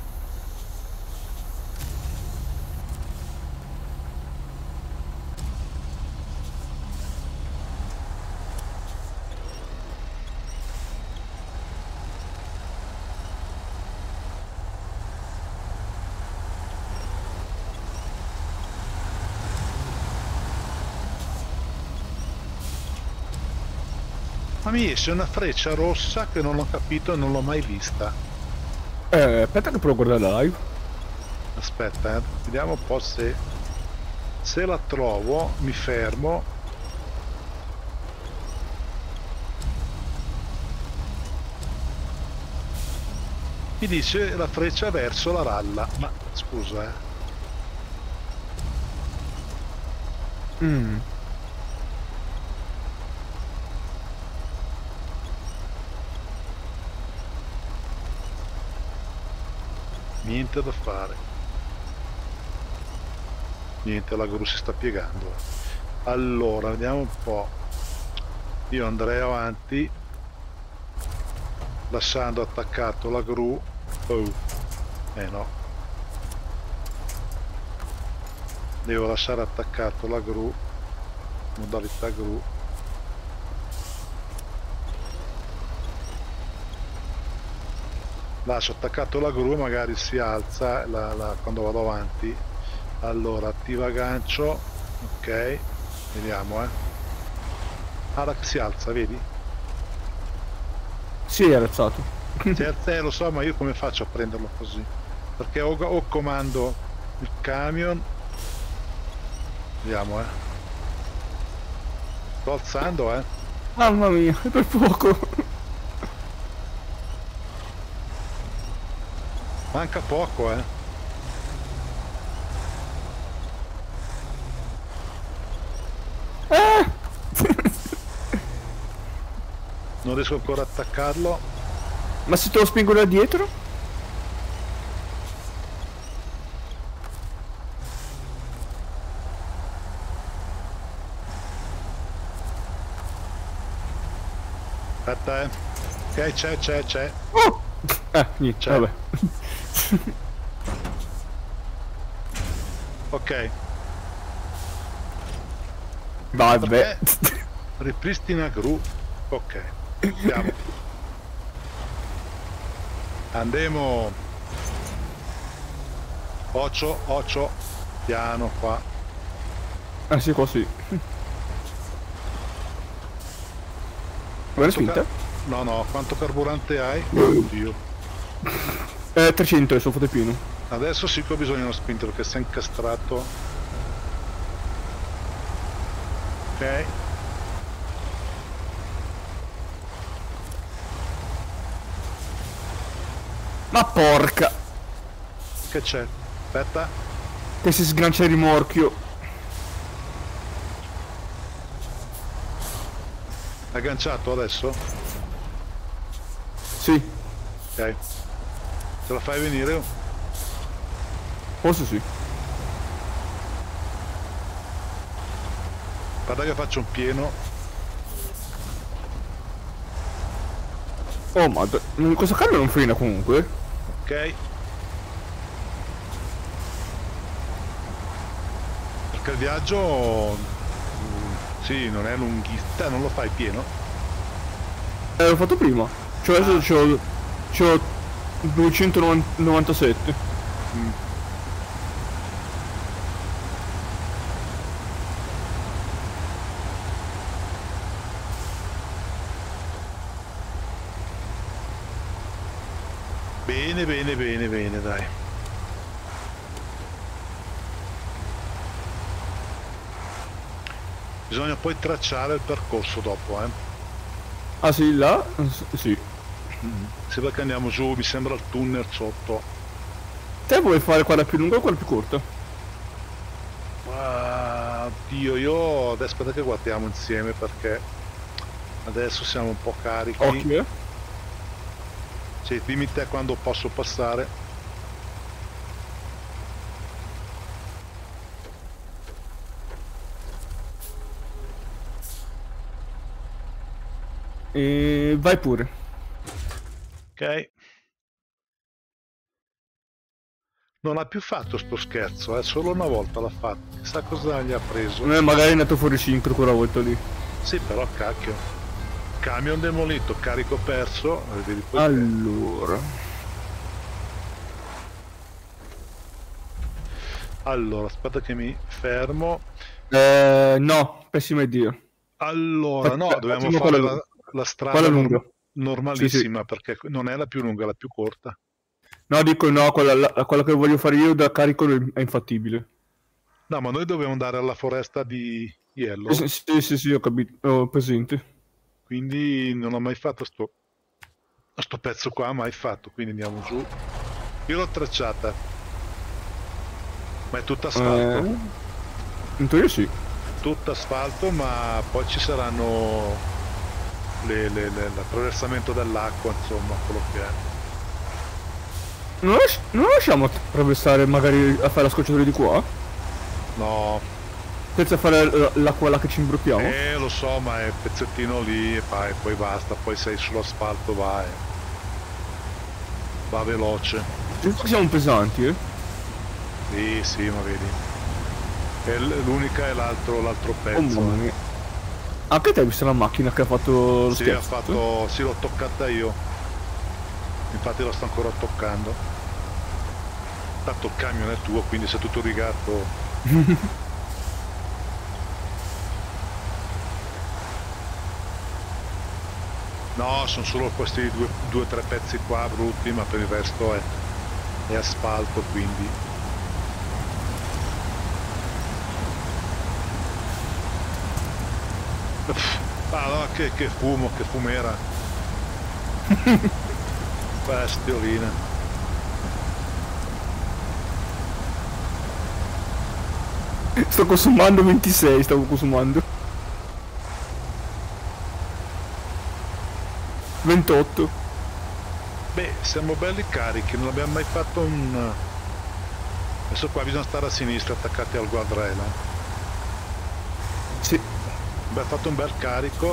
Ma mi esce una freccia rossa che non ho capito e non l'ho mai vista. Aspetta che provo a guardare live. Aspetta, vediamo un po' se la trovo, mi fermo. Mi dice la freccia verso la ralla, ma scusa, Niente da fare. Niente, la gru si sta piegando. Allora, vediamo un po'. Io andrei avanti lasciando attaccato la gru. Oh, no. Devo lasciare attaccato la gru, modalità gru. Lascio attaccato la gru e magari si alza quando vado avanti. Allora, attiva gancio. Ok, vediamo, Ora che si alza, vedi? Sì, è alzato. Si alza, lo so, ma io come faccio a prenderlo così? Perché o comando il camion. Vediamo, Sto alzando, Mamma mia, è per poco. Manca poco, Non riesco ancora a attaccarlo. Ma se te lo spingo da dietro? Aspetta, Ok, c'è. Oh! Niente, C'è. vabbè. Ok. Vabbè. Ripristina gru. Ok. Andiamo. Andiamo. Occio. Piano qua. Ah sì, qua sì. Buona spinta? No, quanto carburante hai? Oddio. 300 adesso fate pieno. Adesso sì che ho bisogno di uno spinto perché si è incastrato. Ok. Ma porca! Che c'è? Aspetta. Che si sgancia il rimorchio. Agganciato adesso? Sì, Ok. Ce la fai venire? forse sì. Guarda che faccio un pieno. Oh ma questo cambio non frena comunque. Ok. Perché il viaggio sì, non è lunghissimo. Non lo fai pieno? L'ho fatto prima. Cioè adesso c'ho 297. Bene, dai. Bisogna poi tracciare il percorso dopo, Ah sì, là? Sì. Sembra che andiamo giù, mi sembra il tunnel sotto. Te vuoi fare quella più lunga o quella più corta? Dio, io adesso aspetta che guardiamo insieme perché adesso siamo un po' carichi. Occhio, Sì, dimmi te quando posso passare. E vai pure. Ok. Non ha più fatto sto scherzo, solo una volta l'ha fatto. Chissà cosa gli ha preso. Magari è andato fuori sincro quella volta lì. Sì, però cacchio. Camion demolito, carico perso. Vedi poi Allora, aspetta che mi fermo. No, pessima idea. Allora, no, dobbiamo Facciamo fare la strada lunga. normalissima Sì. perché non è la più lunga, è la più corta. No, dico no, quella che voglio fare io da carico è infattibile. No, ma noi dobbiamo andare alla foresta di Yellow, Sì, ho capito, ho presente. quindi non ho mai fatto sto pezzo qua, mai fatto, quindi andiamo giù. Io l'ho tracciata, ma è tutta asfalto. In teoria sì. Tutto asfalto, ma poi ci saranno l'attraversamento dell'acqua, insomma, quello che è. Non lasciamo attraversare magari a fare la scocciatura di qua? No, Senza fare quella che ci imbruttiamo? lo so, ma è un pezzettino lì e poi basta, poi sei sull'asfalto, va veloce. Giusto che siamo pesanti, Sì, ma vedi. E l'unica è l'altro Oh pezzo. mamma mia. Anche te hai visto la macchina che ha fatto lo Sì, ha scherzo? fatto. Sì, l'ho toccata io. Infatti lo sto ancora toccando. Tanto il camion è tuo, quindi sei tutto rigato. No, sono solo questi due o tre pezzi qua brutti, ma per il resto è asfalto, quindi. Ah no, che fumo, che fumera. Bestiolina. Sto consumando 26, stavo consumando. 28. Beh, siamo belli carichi, non abbiamo mai fatto un. Adesso qua bisogna stare a sinistra attaccati al guardrail. Sì. Abbiamo fatto un bel carico.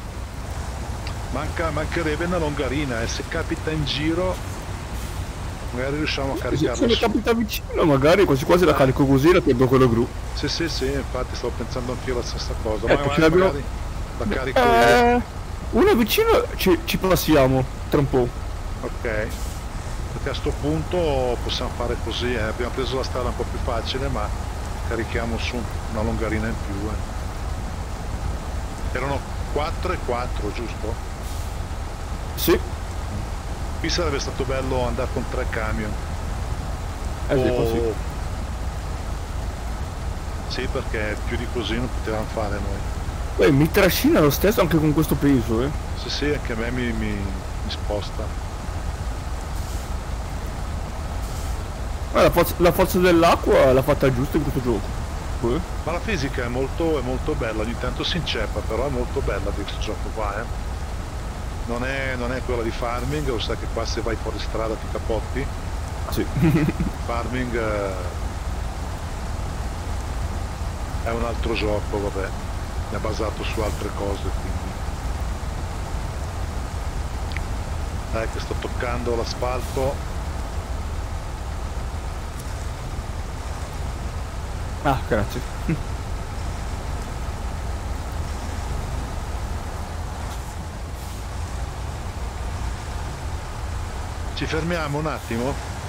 Mancherebbe una longarina e se capita in giro magari riusciamo a Se caricarla mi su. capita vicino, magari quasi quasi la carico così e la tengo quello gru. Sì, infatti stavo pensando anch'io la stessa cosa, ma Ecco, ce l'abbiamo. magari la carico io. Una vicino ci passiamo tra un po'. Ok, perché a sto punto possiamo fare così, abbiamo preso la strada un po' più facile, ma carichiamo su una longarina in più. Erano 4 e 4, giusto? Sì. Qui sarebbe stato bello andare con 3 camion. Sì, così. Sì, perché più di così non potevamo fare noi. Beh, mi trascina lo stesso anche con questo peso, eh. Sì, anche a me mi sposta. Ma la forza dell'acqua l'ha fatta giusta in questo gioco. Ma la fisica è molto bella, ogni tanto si inceppa, però è molto bella di questo gioco qua, Non è quella di Farming, lo sai che qua se vai fuori strada ti capotti. Sì. Farming è un altro gioco, vabbè, è basato su altre cose, quindi. Dai che sto toccando l'asfalto. Ah, grazie. Ci fermiamo un attimo?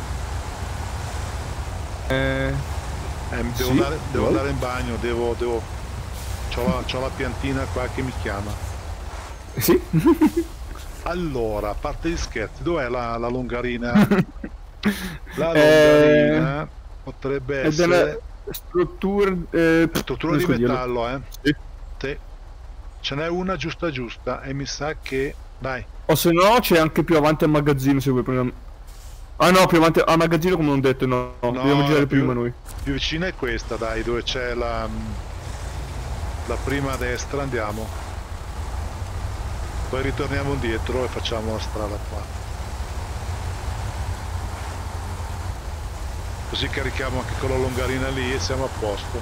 Devo, Sì, andare in bagno, c'ho la piantina qua che mi chiama. Sì. Allora, a parte gli scherzi, dov'è la longarina? La Eh, longarina potrebbe è della essere struttura... struttura non di riesco a dirlo. metallo, Sì. Sì. Ce n'è una giusta e mi sa che. Dai, O se no c'è anche più avanti al magazzino se vuoi prendere... Ah no, più avanti al magazzino come non detto, no. Dobbiamo no, la girare prima noi. più vicina è questa, dai, dove c'è la prima a destra, andiamo. Poi ritorniamo indietro e facciamo la strada qua. Così carichiamo anche con la longarina lì e siamo a posto.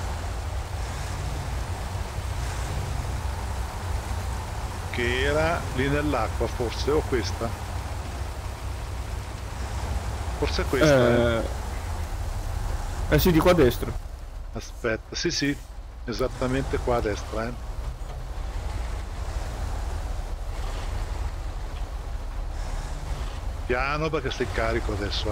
Che era lì nell'acqua forse, o questa? Forse è questa, Sì, di qua a destra. Aspetta, sì, esattamente qua a destra, Piano perché stai carico adesso,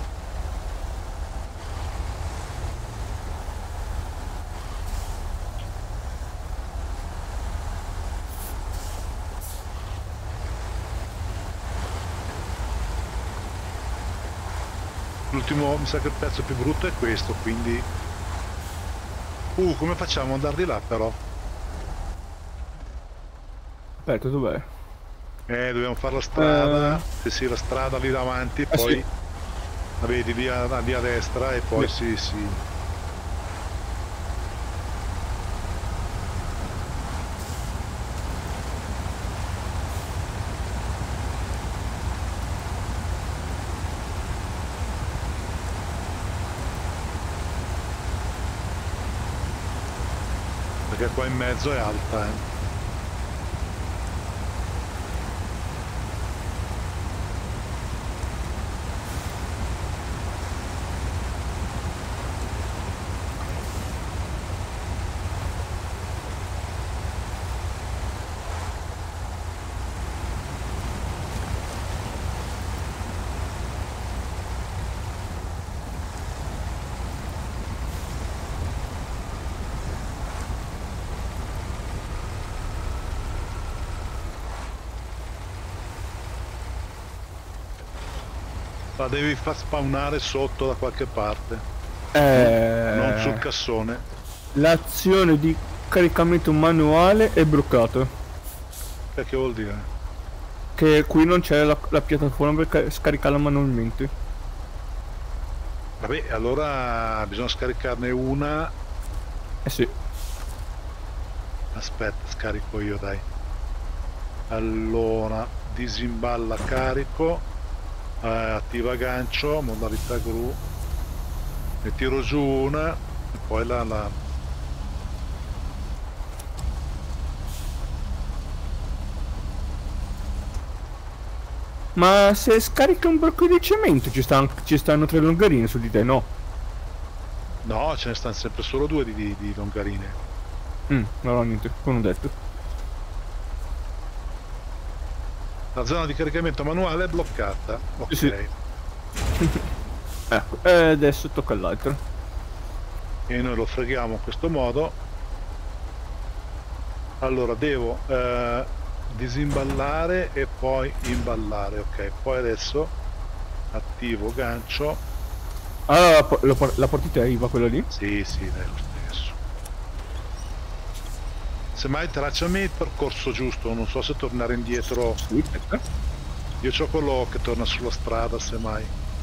L'ultimo, mi sa che il pezzo più brutto è questo, quindi. Come facciamo ad andare di là però? Aspetta, dov'è? Dobbiamo fare la strada, sì, la strada lì davanti, poi Sì. la vedi lì a destra e poi sì. Perché qua in mezzo è alta, La devi far spawnare sotto da qualche parte, non sul cassone. L'azione di caricamento manuale è bloccata. Che vuol dire? Che qui non c'è la piattaforma per scaricarla manualmente. Vabbè, allora bisogna scaricarne una. Eh sì. Aspetta, scarico io, dai. Allora, disimballa carico, attiva gancio, modalità gru, ne tiro giù una e poi la... Ma se scarichi un blocco di cemento ci stanno 3 longarine su di te, no? No, ce ne stanno sempre solo due di longarine. No, niente, come ho detto. La zona di caricamento manuale è bloccata. Ok. Sì. Ecco, e adesso tocca all'altro. E noi lo freghiamo in questo modo. Allora devo disimballare e poi imballare. Ok, poi adesso attivo gancio. Allora la porti te, Iva, quella lì? Sì, sì, dai, lo stesso. Semmai tracciami il percorso giusto, non so se tornare indietro. Sì, aspetta. Io c'ho quello che torna sulla strada, semmai.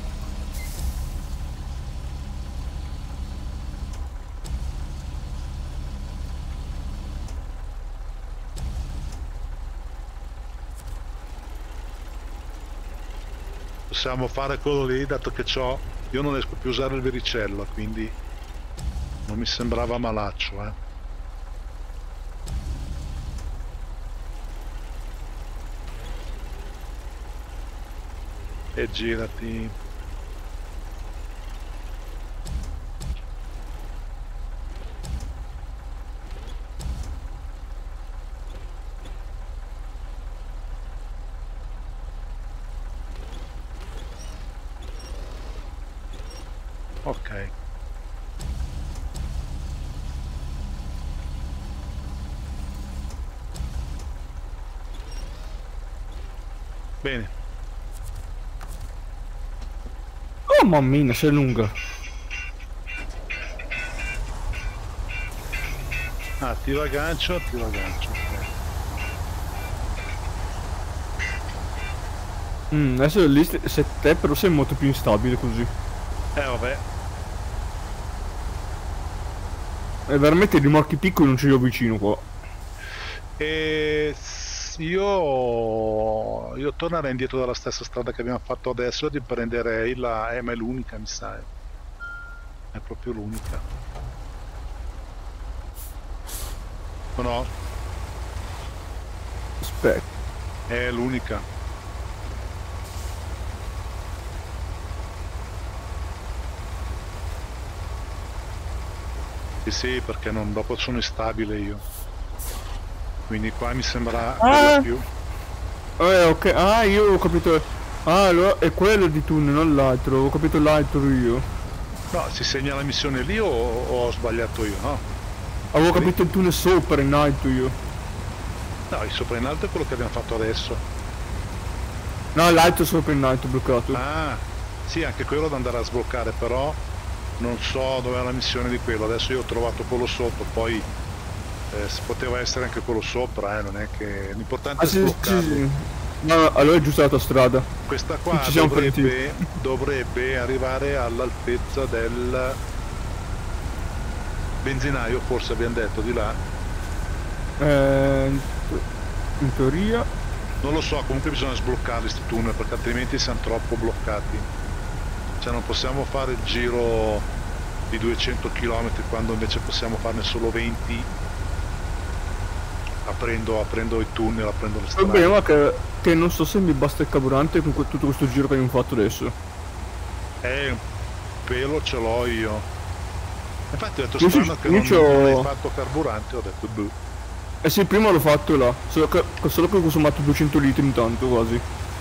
Possiamo fare quello lì, dato che io non riesco più a usare il vericello, quindi non mi sembrava malaccio, eh. E girati. Ok. Bene. Oh mamma mia, sei lunga. Attiva gancio, attiva gancio. Ok. Adesso lì se te però sei molto più instabile così. Vabbè. E veramente i rimorchi piccoli non ce li ho vicino qua. Io tornerei indietro dalla stessa strada che abbiamo fatto adesso e riprenderei la... ma è l'unica, mi sa. È proprio l'unica. O no? Aspetta. È l'unica. Sì, sì, perché dopo sono instabile io. Quindi qua mi sembra più. Ok, io ho capito. Allora è quello di tunnel, non l'altro, ho capito l'altro io. No, si segna la missione lì o ho sbagliato io, no? Avevo capito il tunnel sopra in alto io. No, il sopra in alto è quello che abbiamo fatto adesso. No, l'altro sopra in alto bloccato. Ah, sì, anche quello da andare a sbloccare, però non so dove è la missione di quello. Adesso io ho trovato quello sotto, poi poteva essere anche quello sopra, non è che l'importante è sbloccarlo. Sì. No, allora è giusto la tua strada. Questa qua dovrebbe arrivare all'altezza del benzinaio, forse abbiamo detto di là. In teoria. Non lo so, comunque bisogna sbloccarli sti tunnel perché altrimenti siamo troppo bloccati. Cioè non possiamo fare il giro di 200 km quando invece possiamo farne solo 20 aprendo i tunnel, aprendo le strade. Il problema è che non so se mi basta il carburante con tutto questo giro che abbiamo fatto adesso. Un pelo ce l'ho io. Infatti ho detto strano che non hai fatto carburante, ho detto boh. Eh sì, prima l'ho fatto là, solo che ho consumato 200 litri intanto quasi.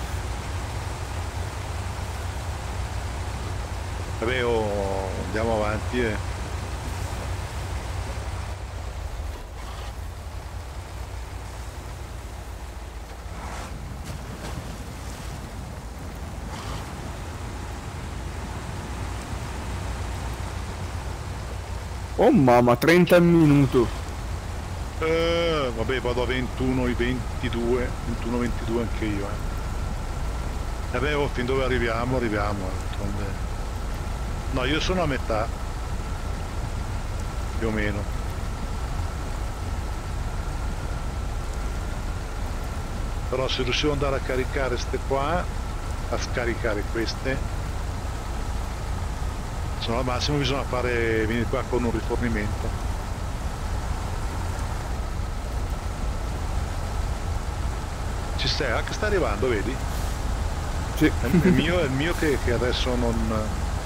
Vabbè, andiamo avanti e... Oh mamma, 30 minuti. Vabbè, vado a 21, i 22, 21, 22 anche io, Vabbè, oh, fin dove arriviamo, d'altronde. No, io sono a metà, più o meno. Però se riuscivo ad andare a caricare queste qua, a scaricare queste, se no al massimo bisogna fare, venire qua con un rifornimento. Ci stai, che sta arrivando, vedi? Sì. È il mio che adesso non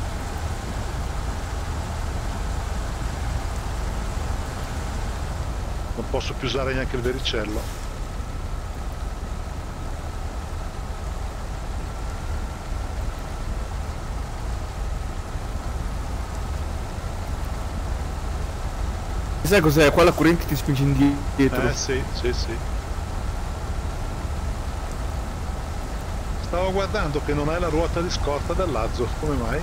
posso più usare neanche il vericello. Sai cos'è? Qua la corrente ti spinge indietro. Sì. Stavo guardando che non hai la ruota di scorta del Lazzo, come mai?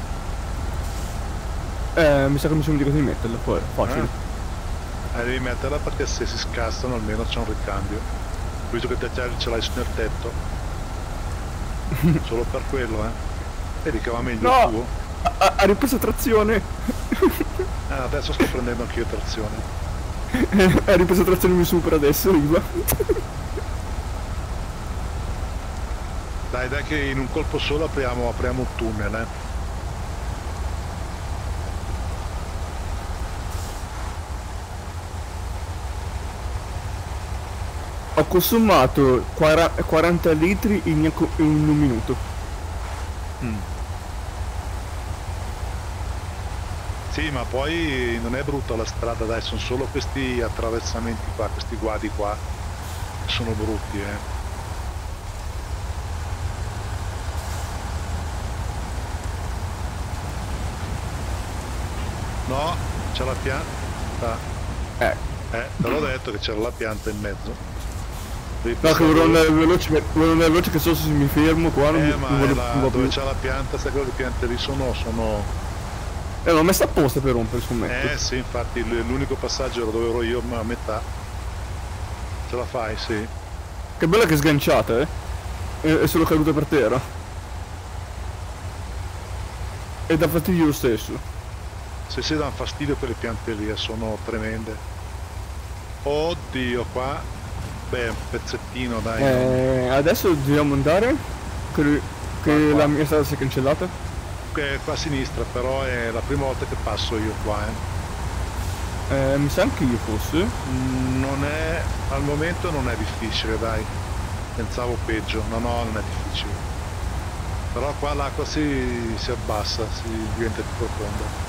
Mi sa che mi sono dimenticato di metterla, poi facile. Devi metterla perché se si scassano almeno c'è un ricambio. Visto che te ce l'hai nel tetto. Solo per quello, Vedi che va meglio il tuo? Ha ripreso trazione. Adesso sto prendendo anch'io trazione. Ha ripreso trazione, mi supera adesso, Riva. Dai che in un colpo solo apriamo un tunnel, Ho consumato 40 litri in un minuto. Sì, ma poi non è brutta la strada, dai, sono solo questi attraversamenti qua, questi guadi qua, che sono brutti, No, c'è la pianta. Te l'ho detto che c'era la pianta in mezzo. No, che volevo andare veloce che so se mi fermo qua non dove c'è la pianta, sai che le piante lì sono... l'ho messa apposta per rompere, scommetto. Sì, infatti l'unico passaggio era dove ero io, ma a metà. Ce la fai, sì. Che bella che sganciata, è solo caduta per terra. E dà fastidio lo stesso. Se danno fastidio per le piante lì, sono tremende. Oddio, qua. Beh, un pezzettino, dai. Adesso dobbiamo andare? Che qua. La mia strada si è cancellata? Qua a sinistra, però è la prima volta che passo io qua, Mi sa anche io forse. Non è... al momento non è difficile, dai. Pensavo peggio. No, non è difficile. Però qua l'acqua si abbassa, si diventa più profonda.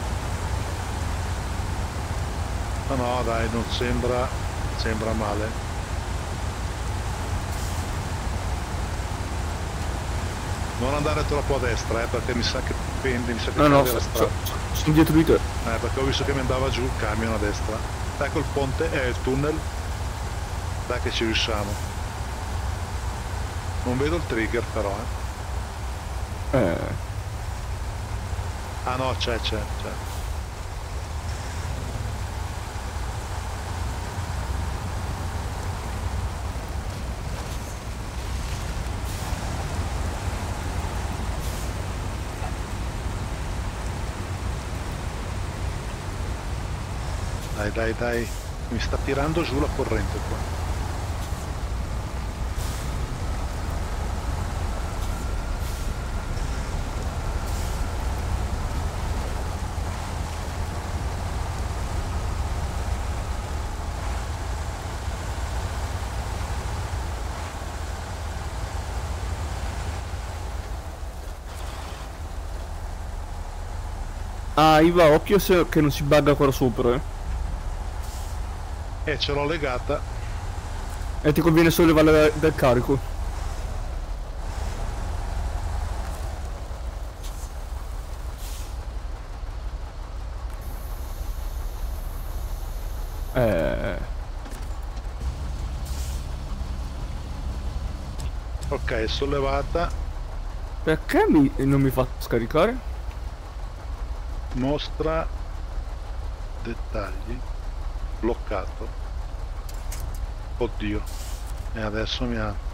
No, dai, non sembra male. Non andare troppo a destra, perché mi sa che pende, mi sa che no, la strada. Sono dietro di te. Perché ho visto che mi andava giù il camion a destra. Ecco il ponte, il tunnel. Dai che ci riusciamo. Non vedo il trigger però, Ah no, c'è. Dai, mi sta tirando giù la corrente qua. Iva, occhio che non si bugga qua sopra, Ce l'ho legata. E ti conviene solo levarla dal carico. Ok, è sollevata. Perché non mi fa scaricare? Mostra dettagli, bloccato. Oddio. E adesso mi ha...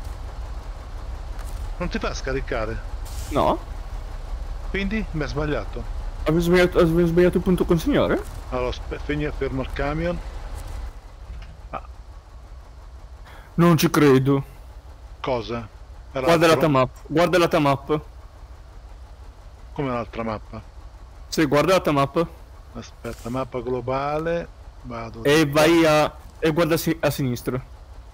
Non ti fa scaricare? No? Quindi mi ha sbagliato. Avevi sbagliato il punto consegnare? Allora, fermo il camion. Ah, Non ci credo. cosa? Era Guarda la altro? map. Guarda la map. Come un'altra mappa? Sì, guarda la map. Aspetta, mappa globale. Vado. E vai a... e guarda a sinistra.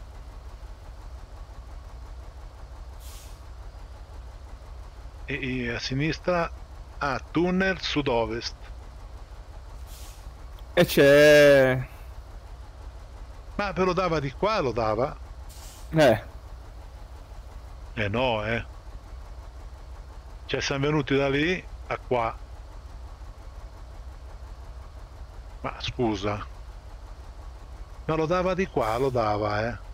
E a sinistra. Ah, tunnel sud-ovest. E c'è... Ma ve lo dava di qua, lo dava? Eh. Eh no, eh. Cioè siamo venuti da lì a qua. Ma scusa. Ma lo dava di qua, lo dava, eh.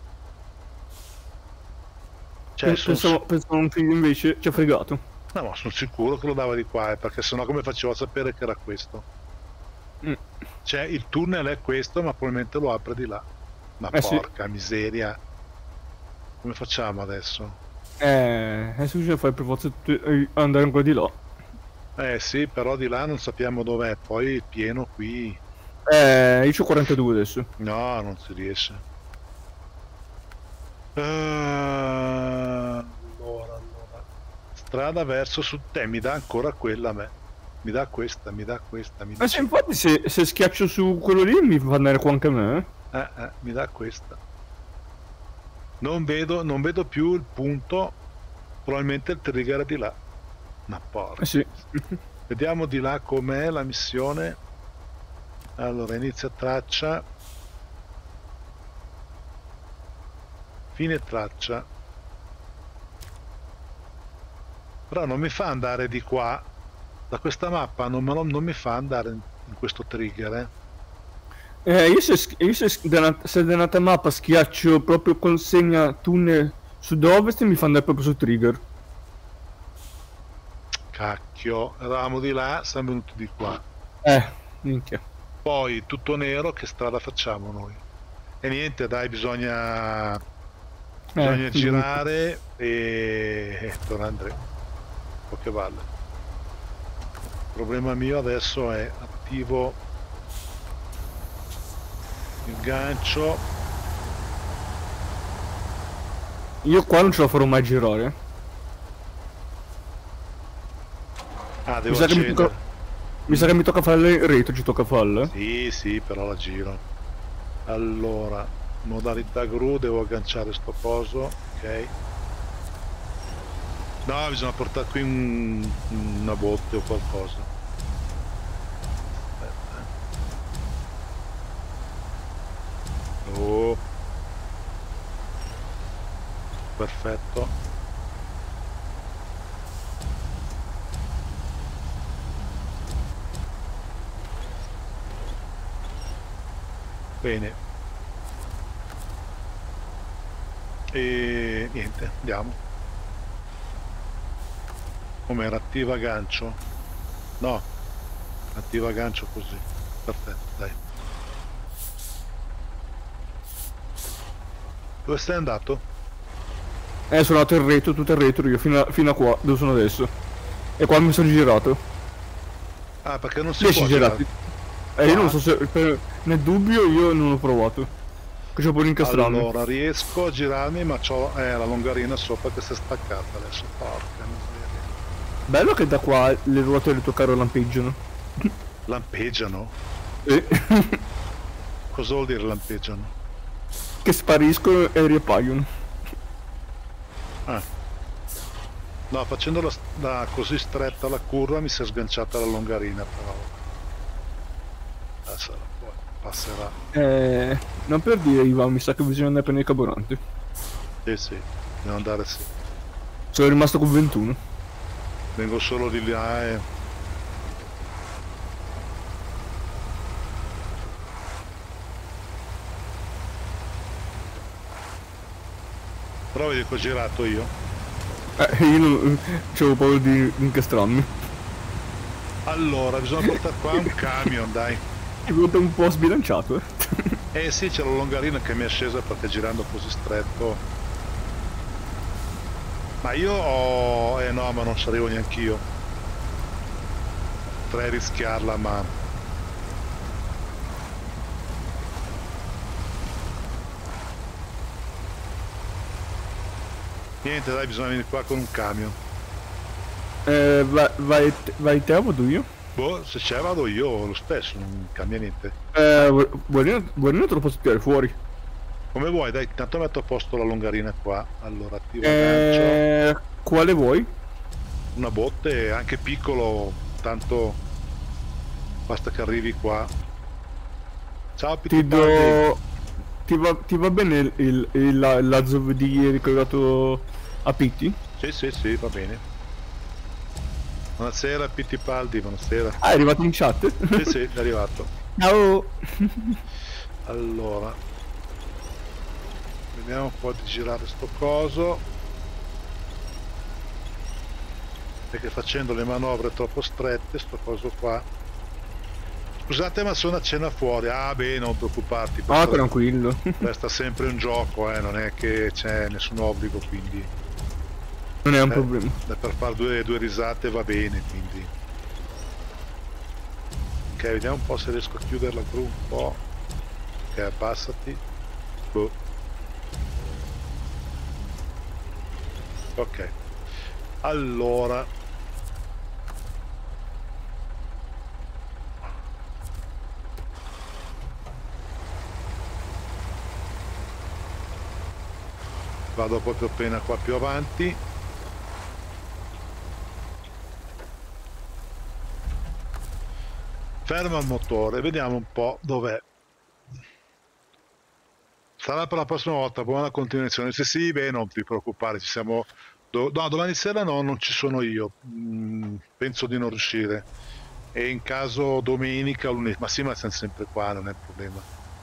Cioè, Pensavo un figlio invece ci ha fregato. no, ma sono sicuro che lo dava di qua, perché sennò come facevo a sapere che era questo? Mm. Cioè, il tunnel è questo, ma probabilmente lo apre di là. Ma porca miseria. Come facciamo adesso? Adesso bisogna fare per forza andare ancora di là. Eh sì, però di là non sappiamo dov'è, poi il pieno qui... Io c'ho 42 adesso. No, non si riesce. Allora. Strada verso sud. Mi dà ancora quella a me. Mi dà questa, mi dà questa, mi dà... Ma se infatti se schiaccio su quello lì mi fa andare qua anche a me. Mi dà questa. Non vedo più il punto. Probabilmente il trigger è di là. Ma porca. Sì. Vediamo di là com'è la missione. Allora, inizia traccia. Fine traccia. Però non mi fa andare di qua. Da questa mappa non mi fa andare in questo trigger, Io se dalla mappa schiaccio proprio consegna tunnel sud-ovest mi fa andare proprio su trigger. Cacchio, eravamo di là, siamo venuti di qua. Minchia. Poi tutto nero, che strada facciamo noi? E niente, dai, bisogna girare e tornare Andrea. Poche valle. Il problema mio adesso è attivo il gancio. Io qua non ce la farò mai girare. Ah, devo accendere. Mi sa che mi tocca fare il retro, ci tocca farlo. Sì, però la giro. Allora, modalità gru, devo agganciare sto coso, ok. No, bisogna portare qui una botte o qualcosa. Aspetta. Oh. Perfetto. Bene. E niente, andiamo. Com'era? Attiva gancio? No, attiva gancio così. Perfetto, dai. Dove sei andato? Sono andato in retro, tutto il retro io, fino a qua, dove sono adesso. E qua mi sono girato. Ah, perché non si 10 può girati. girare? Io non so se... nel dubbio io non ho provato. Che c'ho pure incastrarmi. Allora, riesco a girarmi, ma c'ho la longarina sopra che si è staccata adesso. Porca miseria. Bello che da qua le ruote del tuo carro lampeggiano. Lampeggiano? Cosa vuol dire lampeggiano? Che spariscono e riappaiono. Ah. No, facendo così stretta la curva mi si è sganciata la longarina, però. Adesso poi passerà. Non per dire Ivan, mi sa che bisogna andare a prendere i carburanti. Sì, devo andare sì. Sono rimasto con 21. Vengo solo di là e... Però vedi che ho girato io. Io non... c'avevo paura di incastrarmi. Allora, bisogna portare qua un camion, dai. È venuto un po' sbilanciato, Eh sì, c'è la longarina che mi è scesa perché girando così stretto. Ma io ho... no, ma non ci arrivo neanch'io. Potrei rischiarla, ma... Niente, dai, bisogna venire qua con un camion. Vai te o vado io? Boh, se c'è vado io lo stesso, non cambia niente. Vuoi te lo posso tirare fuori? Come vuoi, dai, intanto metto a posto la longarina qua. Allora, attiva gancio. Quale vuoi? Una botte, anche piccolo, tanto basta che arrivi qua. Ciao Ti Pittipaldi. do... Ti va bene l'Azov di ricordato a Pitti? Sì, sì, sì, va bene. Buonasera Pittipaldi, buonasera. Ah, è arrivato in chat? Sì, sì, è arrivato. Ciao! Allora, vediamo un po' di girare sto coso. Perché facendo le manovre troppo strette, sto coso qua. Scusate, ma sono a cena fuori. Ah, beh, non preoccuparti. Ah, tranquillo. Resta sempre un gioco, non è che c'è nessun obbligo, quindi... Non è un problema. Per fare due risate va bene, quindi... Ok, vediamo un po' se riesco a chiuderla giù un po'. Ok, abbassati. Boh. Ok. Allora... Vado proprio appena qua più avanti. Ferma il motore, vediamo un po' dov'è. Sarà per la prossima volta, buona continuazione. Se sì, beh, non ti preoccupare, ci siamo... No, domani sera no, non ci sono io. Penso di non riuscire. E in caso domenica, lunedì, ma sì, ma siamo sempre qua, non è problema.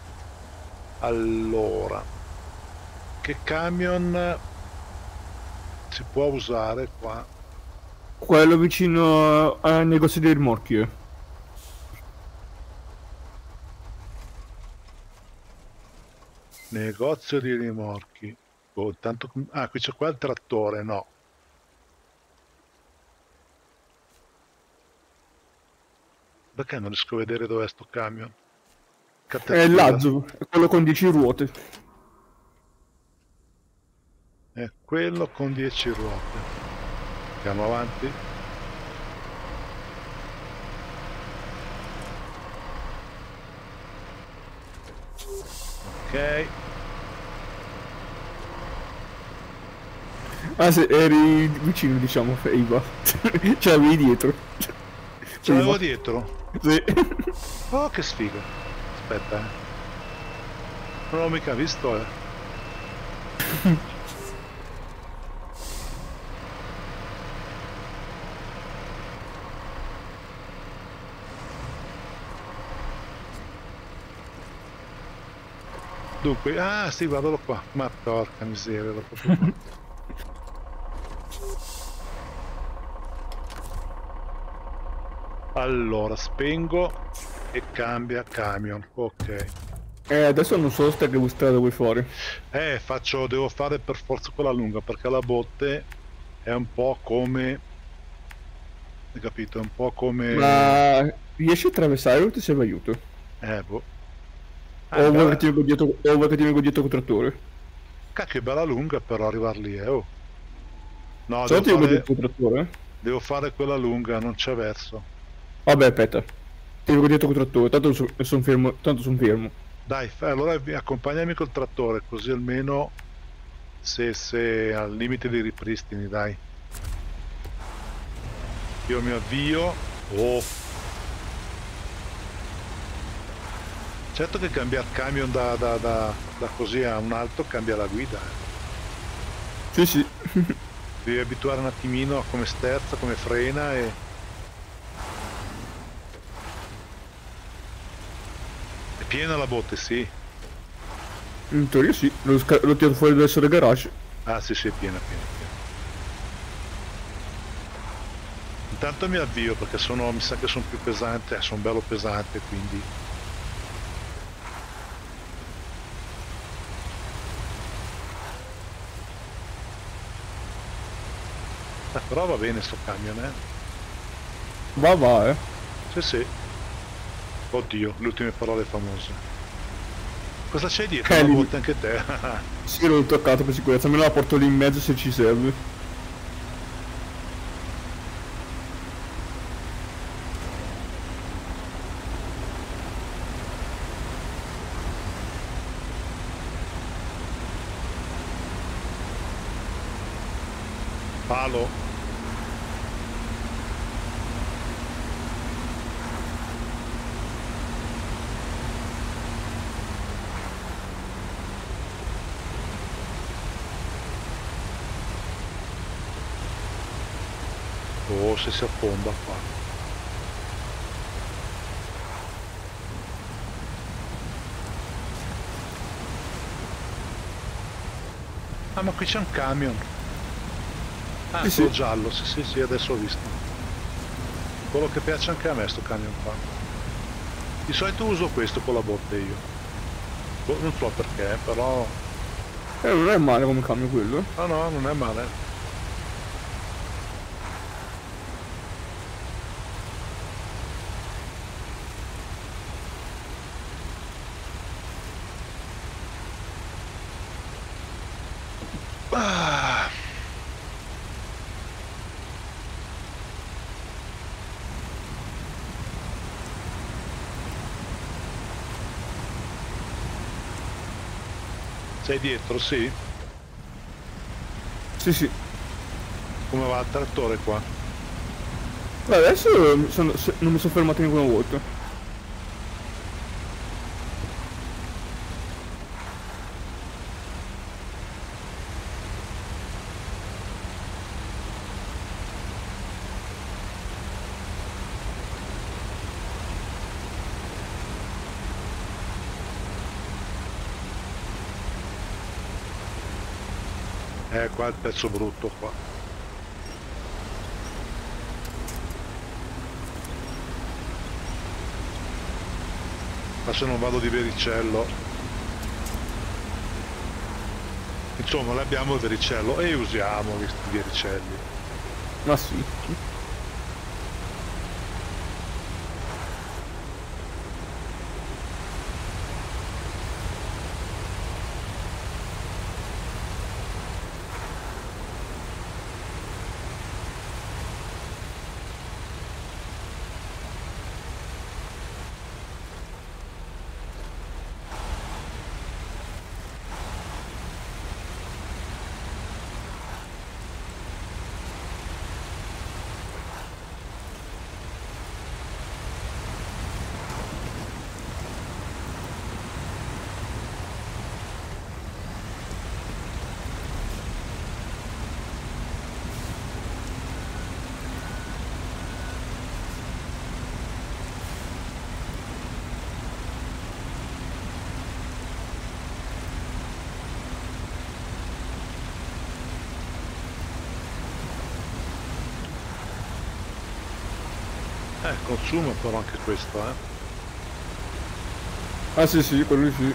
Allora, che camion si può usare qua? Quello vicino al negozio dei rimorchi. Negozio di rimorchi. Oh, intanto... Ah, qui c'è qua il trattore, no. Perché non riesco a vedere dov'è sto camion? È Caterpillar. l'Azov, è quello con 10 ruote. È quello con 10 ruote. Andiamo avanti. Ok. Ah, se eri vicino, diciamo, Feiva. Ce l'avevi dietro. Ce l'avevo dietro. Sì. Oh, che sfiga. Aspetta, non l'ho mica visto, Dunque, ah sì, guardalo qua. Ma porca miseria, ero proprio qua. Allora, spengo e cambia camion. Ok. Adesso non so che strada vuoi fare. Devo fare per forza quella lunga perché la botte è un po' come... Hai capito? È un po' come... Ma riesci a attraversare o ti serve aiuto? Boh. O vuoi che Bella... ti vengo dietro, o vuoi che ti vengo dietro col trattore? Cacchio, è bella lunga però arrivar lì, Oh. No, Se no ti vengo dietro col trattore. devo fare quella lunga, non c'è verso. Vabbè, aspetta. Ti vengo dietro col trattore, tanto sono fermo, tanto sono fermo. Dai, allora accompagnami col trattore, così almeno se al limite dei ripristini, dai. Io mi avvio. Oh. Certo che cambiare camion da così a un altro cambia la guida. Sì, sì. Devi abituare un attimino a come sterza, come frena e... È piena la botte, sì. In teoria sì, l'ho tirato fuori dall'essere garage. Ah sì, sì, è piena, piena, piena. Intanto mi avvio perché mi sa che sono più pesante, sono bello pesante, quindi Però va bene sto camion, eh. Va, Sì, sì. Oddio, le ultime parole famose. Cosa c'hai dietro? Una Lì. botte anche te? Sì, l'ho toccato per sicurezza, me la porto lì in mezzo se ci serve. Palo. Oh, se si affonda qua. Ah, ma qui c'è un camion. Ah, Sì, quello sì. giallo, sì, sì, sì, adesso ho visto. Quello che piace anche a me, sto camion qua. Di solito uso questo con la botte io. Boh, non so perché, però... Non è male come cambio quello. No, no, non è male. Ah. Sei dietro, sì? Sì, sì. Come va il trattore qua? Beh, adesso non mi sono fermato nemmeno una volta. Qua è il pezzo brutto qua. Ma se non vado di vericello. Insomma, noi abbiamo il vericello e usiamo questi vericelli. Ma sì. Consuma però anche questo, eh. Ah sì, sì, quello sì.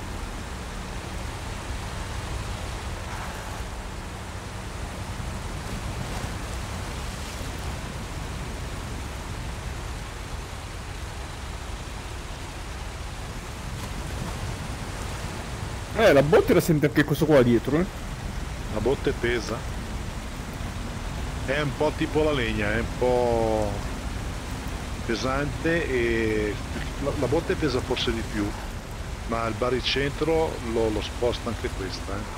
La botte la sente anche questo qua dietro, eh. La botte pesa. È un po' tipo la legna, è un po' pesante e la botte pesa forse di più, ma il baricentro lo sposta anche questa, eh.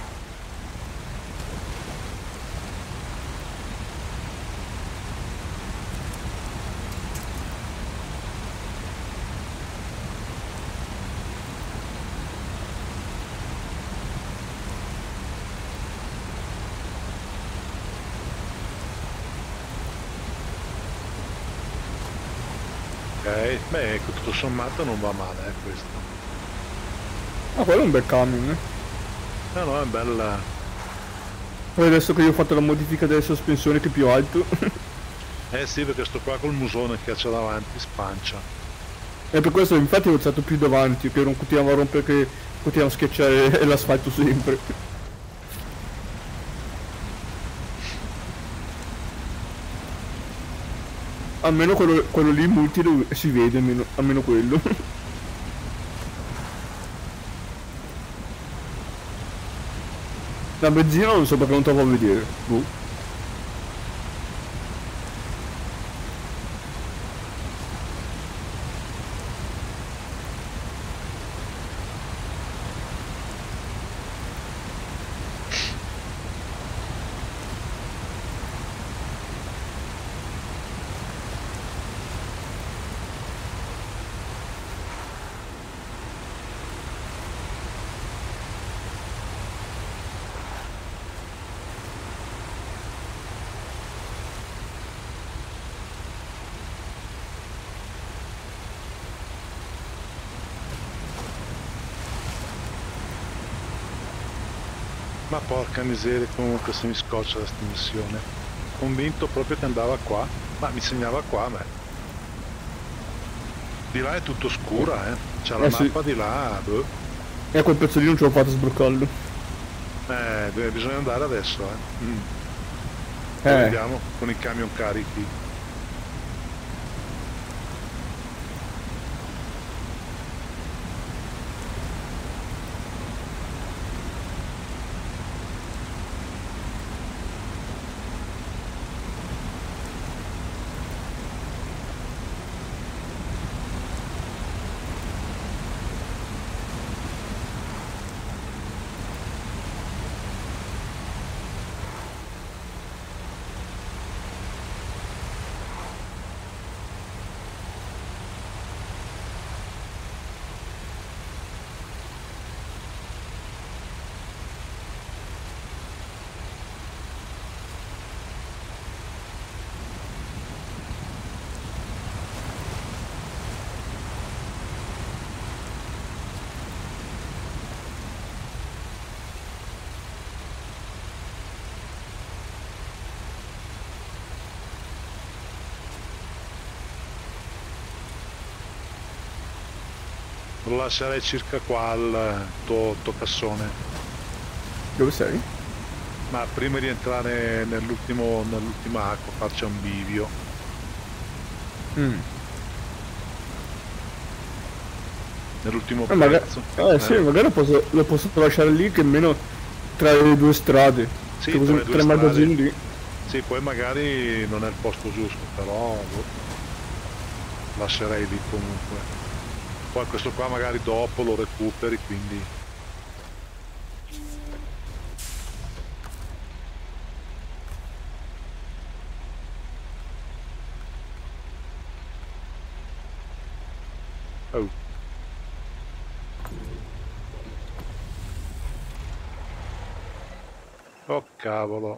Ok, beh, ecco, tutto sommato non va male, questo. Ah, quello è un bel camion, eh. No, no, è bella. Poi adesso che io ho fatto la modifica delle sospensioni che è più alto. Eh sì, perché sto qua col musone che c'è davanti spancia. E per questo infatti ho alzato più davanti, che non continuavo a rompere, che continuavo a schiacciare l'asfalto sempre. almeno quello lì multi si vede, almeno quello. La benzina non so perché non te la fa vedere. Boh. Ma porca miseria, comunque se mi scoccia da sta missione. Convinto proprio che andava qua, ma mi segnava qua a me. Di là è tutto scura, eh. C'è la Sì. mappa di là, boh. E quel pezzo lì non ce l'ho fatto a sbloccarlo. Bisogna andare adesso, eh. Poi vediamo con i camion carichi. Lo lascerei circa qua al tuo cassone. Dove sei? Ma prima di entrare nell'ultima acqua, farci un bivio. Nell'ultimo pezzo. Sì, magari lo posso lasciare lì che almeno tra le due strade. Sì, Che così, tra le due tre strade. magazzini lì. Sì, poi magari non è il posto giusto, però boh, lascerei lì comunque. Poi questo qua magari dopo lo recuperi, quindi... Oh. Oh cavolo.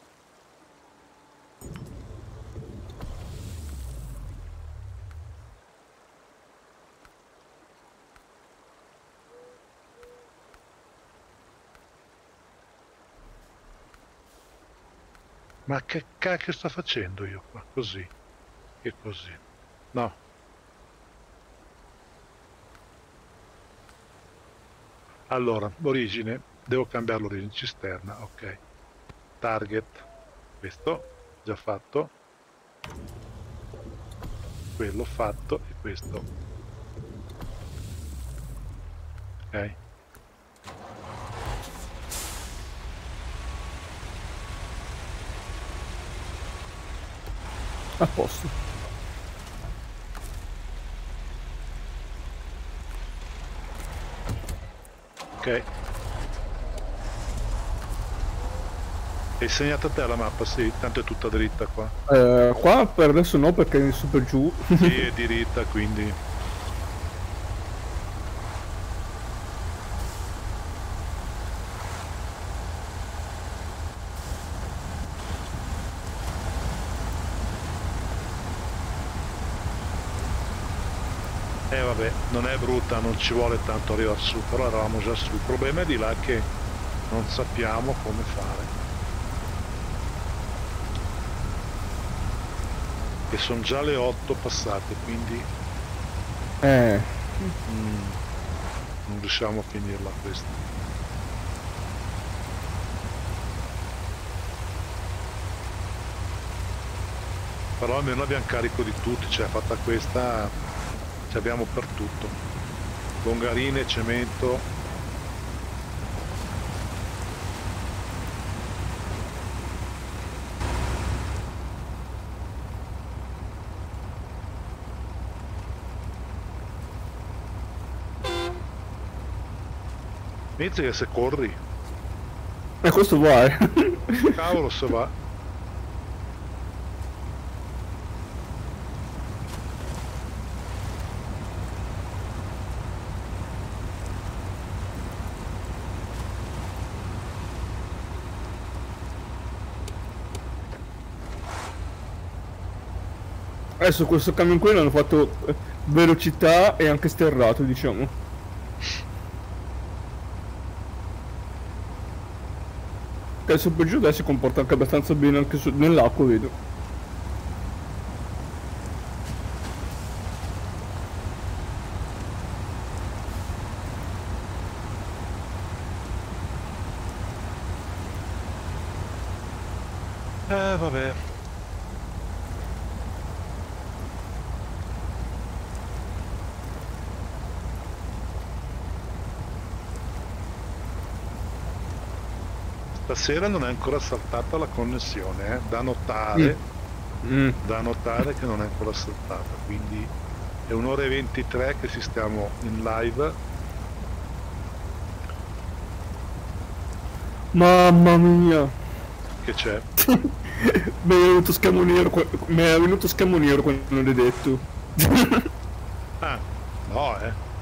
Ma che cacchio sto facendo io qua? Così. E così. No. Allora, origine. Devo cambiare l'origine. Cisterna. Ok. Target. Questo. Già fatto. Quello fatto. E questo. Ok. A posto. Ok. Hai segnato a te la mappa? Sì, tanto è tutta dritta qua. Qua per adesso no perché è su per giù. Sì, è diritta, quindi... vabbè, non è brutta, non ci vuole tanto arrivare su, però eravamo già su. Il problema è di là che non sappiamo come fare. E sono già le 8 passate, quindi non riusciamo a finirla questa. Però almeno abbiamo carico di tutti, cioè fatta questa ci abbiamo per tutto. Longarine, cemento. Inizia che se corri, E questo vai. cavolo se va. Adesso questo camion qui l'hanno fatto velocità e anche sterrato, diciamo. Adesso per giù adesso si comporta anche abbastanza bene anche nell'acqua, vedo. Vabbè. Stasera non è ancora saltata la connessione, da notare, da notare che non è ancora saltata, quindi è un'ora e 23 che ci stiamo in live. Mamma mia! Che c'è? Mi è venuto schermo nero, mi è venuto schermo nero quando l'hai detto. Ah, no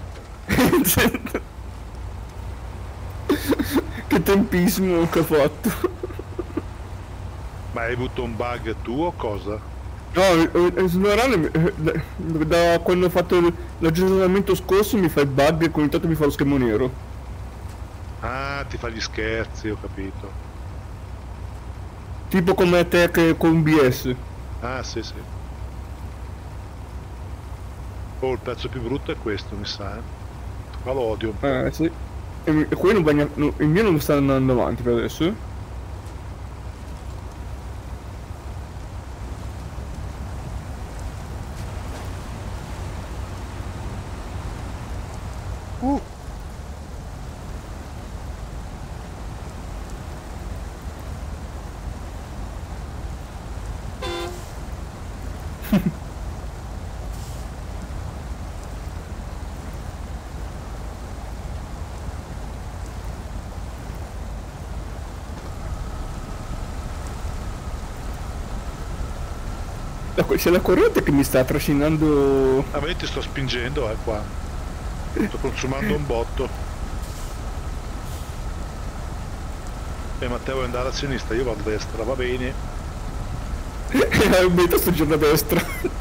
Che tempismo che ho fatto. Ma hai avuto un bug tu o cosa? No, da quando ho fatto l'aggiornamento scorso mi fa il bug e ogni tanto mi fa lo schermo nero. Ah, ti fa gli scherzi, ho capito. Tipo come te che con BS. Ah, sì, sì. Oh, il pezzo più brutto è questo, mi sa, Ma lo odio un po'. Sì. E qui non va il mio non sta andando avanti per adesso. Uh! C'è la corrente che mi sta trascinando. Ah, vedi, ti sto spingendo, qua. Sto consumando un botto. Matteo vuoi andare a sinistra, io vado a destra, va bene. Metà sto girando a destra.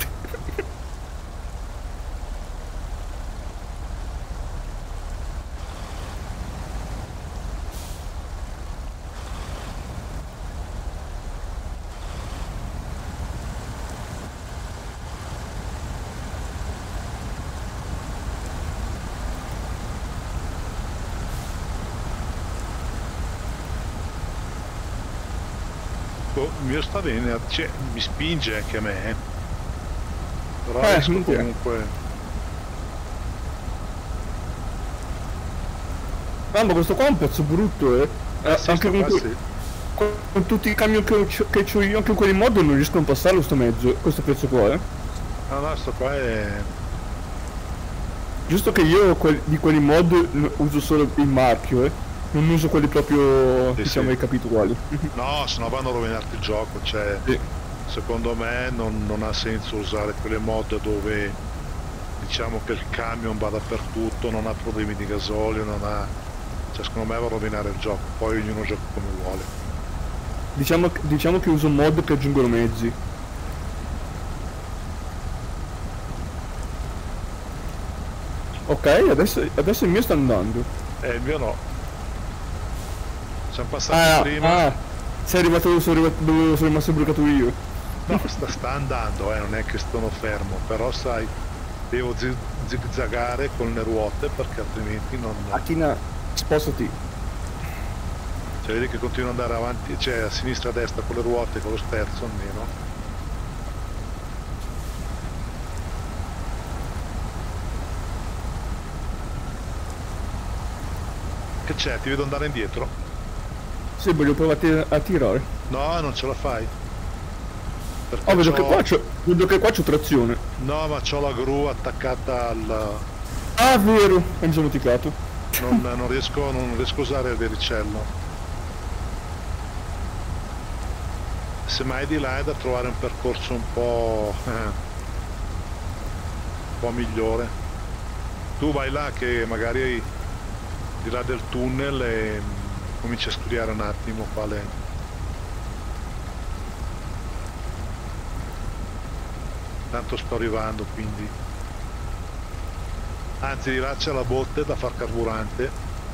Il mio sta bene, cioè, mi spinge anche a me, Però Comunque. comunque. Ah, ma questo qua è un pezzo brutto, Sì, anche sì. con tutti i camion che c'ho io, anche quelli mod non riescono a passarlo sto mezzo, questo pezzo qua, No, sto qua è. Giusto che io di quelli mod uso solo il marchio, non uso quelli proprio, Sì, diciamo, sì. i capituali. No, se no vanno a rovinarti il gioco, cioè. Sì. Secondo me non ha senso usare quelle mod dove diciamo che il camion va dappertutto, non ha problemi di gasolio, non ha. Cioè secondo me va a rovinare il gioco, poi ognuno gioca come vuole. Diciamo che uso mod che aggiungono mezzi. Ok, adesso il mio sta andando. Il mio no. Siamo passati prima. Sei arrivato dove sono rimasto bloccato io. No, sta andando, non è che sono fermo, però sai, devo zigzagare con le ruote perché altrimenti non. Achina, spostati. Cioè vedi che continuo ad andare avanti, cioè a sinistra e a destra con le ruote, con lo sterzo almeno. Che c'è? Ti vedo andare indietro? Sì, voglio provare a tirare. No, non ce la fai. Perché Oh, vedo che qua c'ho trazione. No, ma c'ho la gru attaccata al... Ah, vero, mi sono dimenticato. non riesco a usare il vericello. Semmai di là è da trovare un percorso un po' migliore. Tu vai là che magari di là del tunnel e cominci a studiare un attimo quale... Tanto sto arrivando, quindi... Anzi, di là c'è la botte da far carburante.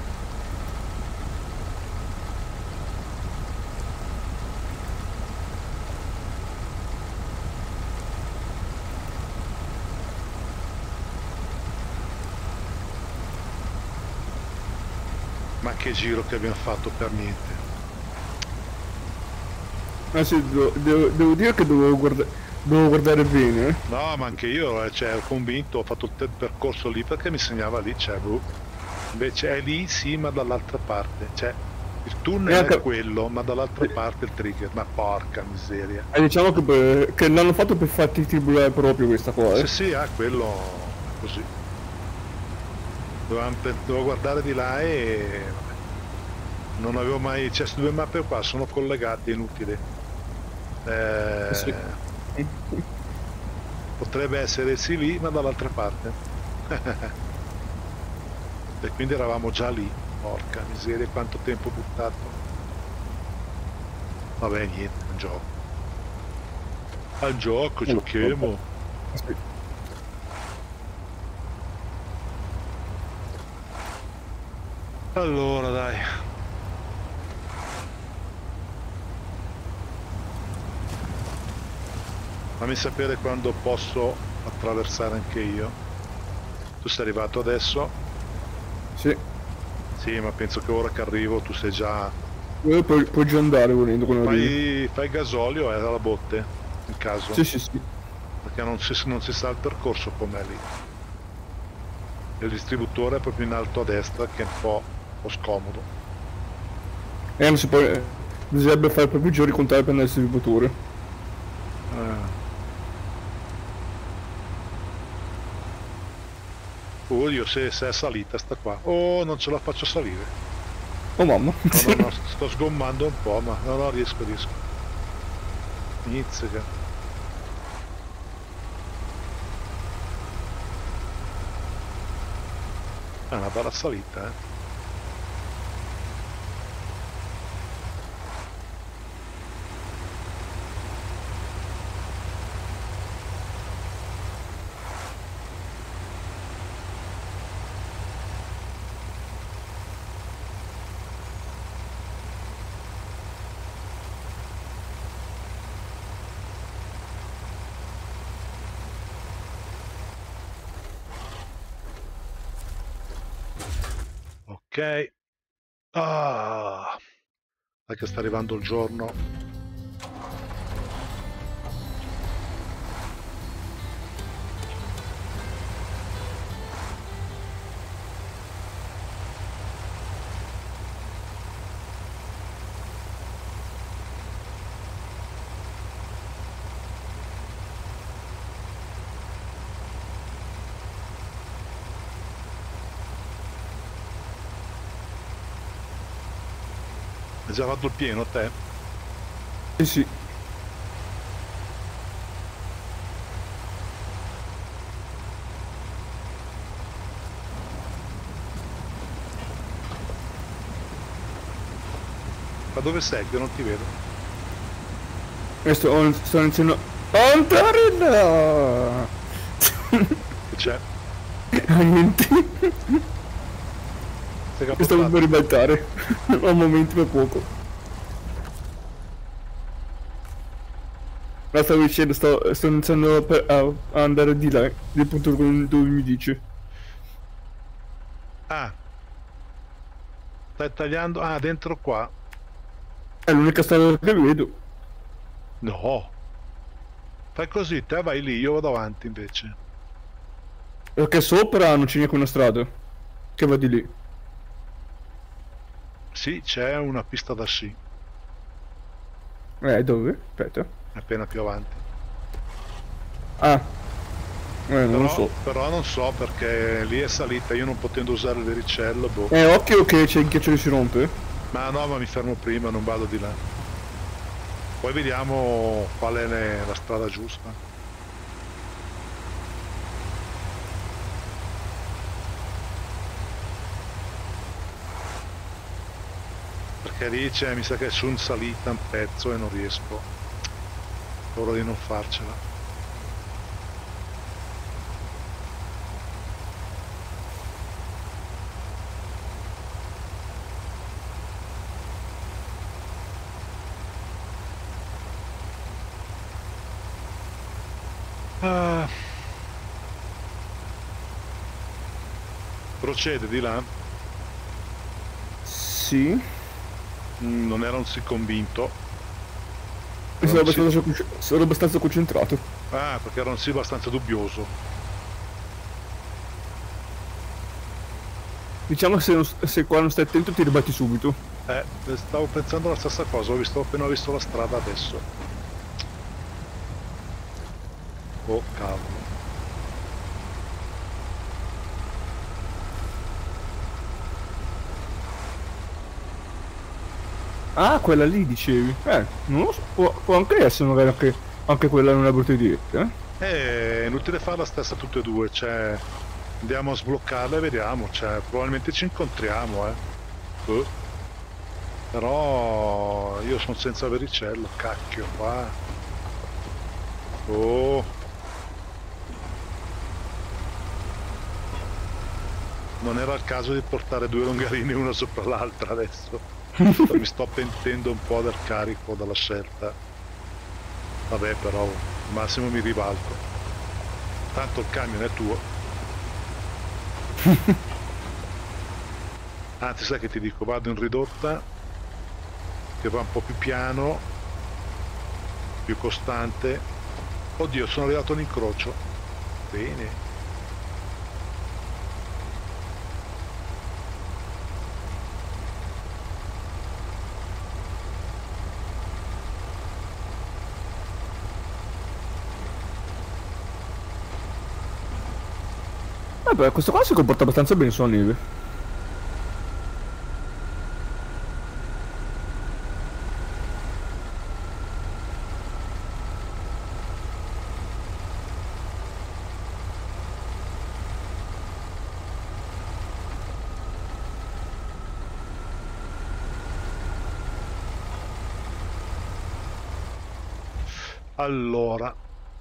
Ma che giro che abbiamo fatto per niente. Ah sì, devo dire che devo guardare bene, eh. No, ma anche io, cioè, ero convinto, ho fatto il percorso lì perché mi segnava lì, cioè, invece è lì sì, ma dall'altra parte, cioè, il tunnel è quello, ma dall'altra parte il trigger, ma porca miseria. Diciamo che l'hanno fatto per farti tribulare proprio questa qua, Sì, sì, quello così. Dovevo guardare di là e... vabbè. Non avevo mai... cioè, queste due mappe qua sono collegate, è inutile. Sì. Potrebbe essere sì lì, ma dall'altra parte. E quindi eravamo già lì. Porca miseria, quanto tempo buttato. Vabbè, niente, un gioco. Al gioco, giochiamo. Sì. Allora, dai. Fammi sapere quando posso attraversare anche io. Tu sei arrivato adesso? Sì. Sì, ma penso che ora che arrivo tu sei già... Puoi già andare volendo quando arrivi. Fai gasolio alla botte, in caso. Sì, sì, sì. Perché non si sa il percorso com'è lì. Il distributore è proprio in alto a destra, che è un po' scomodo. Non si può... bisognerebbe fare proprio i giri contare per il distributore. Oddio, se è salita sta qua. Oh, non ce la faccio salire. Oh mamma. No, sto sgommando un po', ma no, riesco. Inizia. È una bella salita, eh. Ok. Ah, dai che sta arrivando il giorno. Hai già fatto il pieno te? Sì, sì. Ma dove sei? Che non ti vedo. Sto iniziando... Andare là! Che c'è? Niente. Sei Mi stavo cappottato? per ribaltare. Ho un momento per poco. Ma stavo dicendo, sto iniziando a andare di là, del punto dove mi dice. Ah, stai tagliando? Ah, dentro qua. È l'unica strada che vedo. No. Fai così, te vai lì, io vado avanti invece. Perché sopra non c'è neanche una strada. Che va di lì. Sì, c'è una pista da sci, Dove? Aspetta. appena più avanti. Ah, non lo Però, so. però non so perché lì è salita, io non potendo usare il vericello, boh. Occhio che c'è il ghiaccio che si rompe. Ma no, ma mi fermo prima, non vado di là. Poi vediamo qual è la strada giusta. Perché lì c'è, mi sa che è su in salita un pezzo e non riesco. Ho paura di non farcela. Ah, procede di là. Sì. Non ero sì convinto. Sono Ero sì... sono abbastanza concentrato. Ah, perché ero sì abbastanza dubbioso. Diciamo che se qua non stai attento ti ribatti subito. Stavo pensando la stessa cosa, appena visto la strada adesso. Oh cavolo. Ah, quella lì dicevi. Non lo so. Può anche essere magari anche quella non è brutta idea, eh? È inutile fare la stessa tutte e due, cioè andiamo a sbloccarla e vediamo, cioè probabilmente ci incontriamo, eh. Però io sono senza vericello, cacchio qua. Oh, non era il caso di portare due longarine una sopra l'altra adesso. Mi sto pentendo un po' del carico, dalla scelta. Vabbè, però al massimo mi ribalto. Tanto il camion è tuo. Anzi, sai che ti dico, vado in ridotta, che va un po' più piano, più costante. Oddio, sono arrivato all'incrocio. Bene. Vabbè, questo qua si comporta abbastanza bene sulla neve. Allora,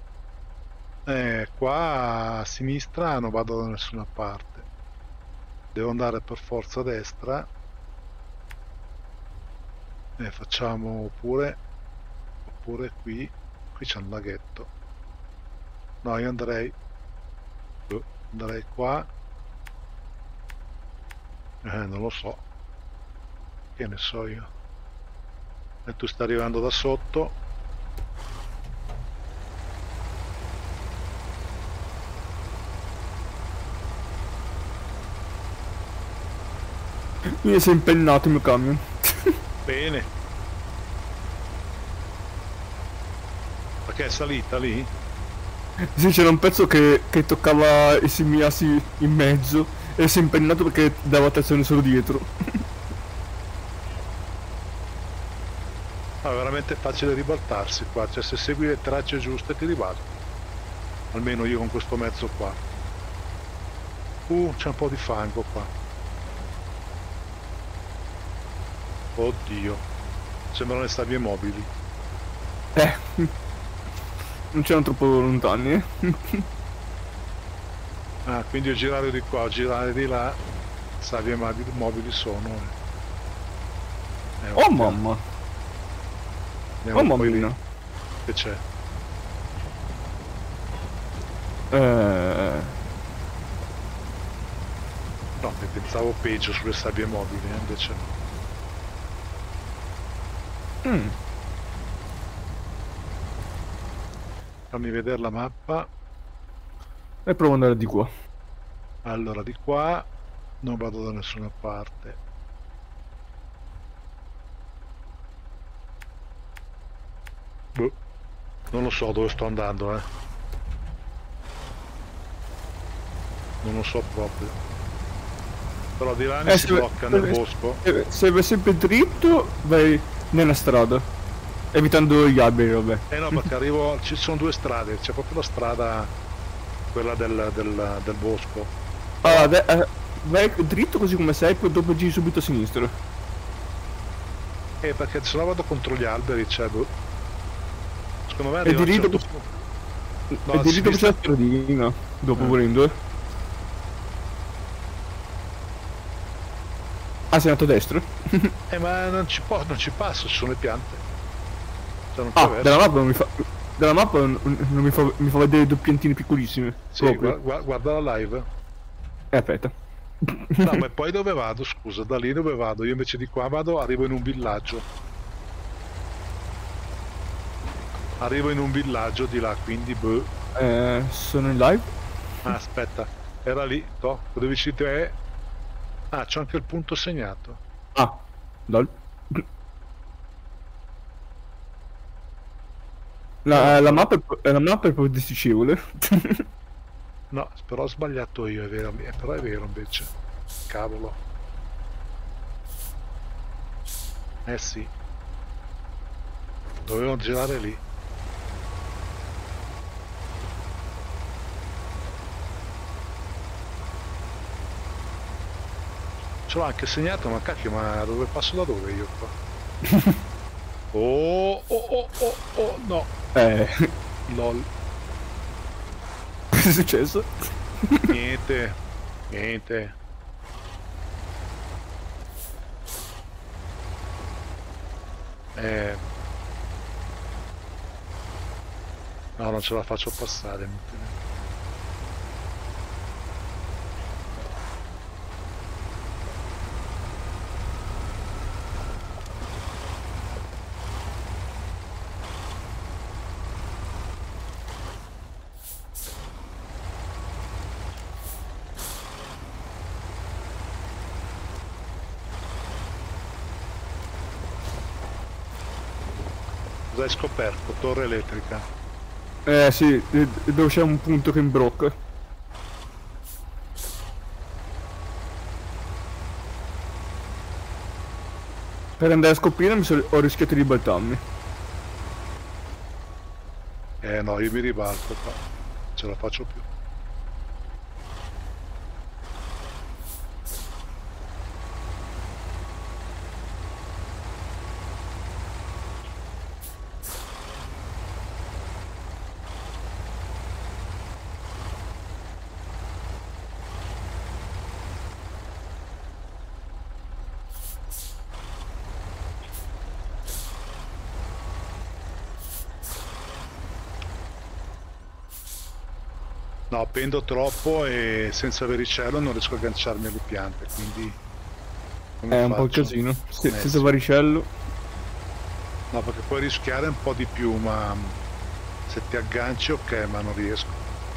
qua a sinistra non vado da nessuna parte. Devo andare per forza a destra. E facciamo oppure qui c'è un laghetto. No, io andrei qua. Non lo so, che ne so io. E tu stai arrivando da sotto. Mi si è impennato il mio camion. Bene. Perché è salita lì? Sì, c'era un pezzo che toccava i semiassi in mezzo e si è impennato perché dava trazione solo dietro. È veramente facile ribaltarsi qua, cioè se segui le tracce giuste ti ribalti. Almeno io con questo mezzo qua. C'è un po' di fango qua. Oddio. Sembrano le sabbie mobili. Non c'erano troppo lontani, eh. Ah, quindi o girare di qua o girare di là, sabbie mobili sono. Oh mamma. Andiamo Oh poi lì. mammina. Che c'è? No, ne pensavo peggio sulle sabbie mobili, invece no. Fammi vedere la mappa. E provo ad andare di qua. Allora, di qua non vado da nessuna parte. Non lo so dove sto andando, non lo so proprio. Però di là mi si blocca nel bosco. Se vai sempre dritto, vai nella strada. Evitando gli alberi, vabbè. No, perché arrivo. Ci sono due strade, c'è proprio la strada, quella del bosco. Allora, vai dritto così come sei, poi dopo giri subito a sinistra. Perché se no vado contro gli alberi, cioè. Secondo me E arriva di lì dopo. No, e di lì dopo c'è la stradina. Dopo volendo, Ah, sei andato a destra? Ma non ci passo, ci sono le piante. Cioè non dalla mappa non mi fa. Dalla mappa non mi fa vedere due piantine piccolissime. Sì, guarda la live. Aspetta. No, ma poi dove vado? Scusa, da lì dove vado? Io invece di qua arrivo in un villaggio. Arrivo in un villaggio di là, quindi boh. Sono in live? Aspetta, era lì, dove dici te? C'ho anche il punto segnato. Lol. La mappa è proprio difficile. No, però ho sbagliato io, è vero, però è vero invece. Cavolo. Sì. Dovevo girare lì. Ce l'ho anche segnato, ma cacchio, ma dove passo da dove io qua? Oh, no. LOL. Cosa è successo? Niente. No, non ce la faccio passare. Cosa hai scoperto? Torre elettrica. Sì, dove c'è un punto che imbrocca. Per andare a scoprire ho rischiato di baltarmi. No, io mi ribalto qua. Non ce la faccio più. No, pendo troppo e senza varicello non riesco a agganciarmi alle piante, quindi... È un po' il casino, senza varicello. No, perché puoi rischiare un po' di più, ma se ti agganci ok, ma non riesco.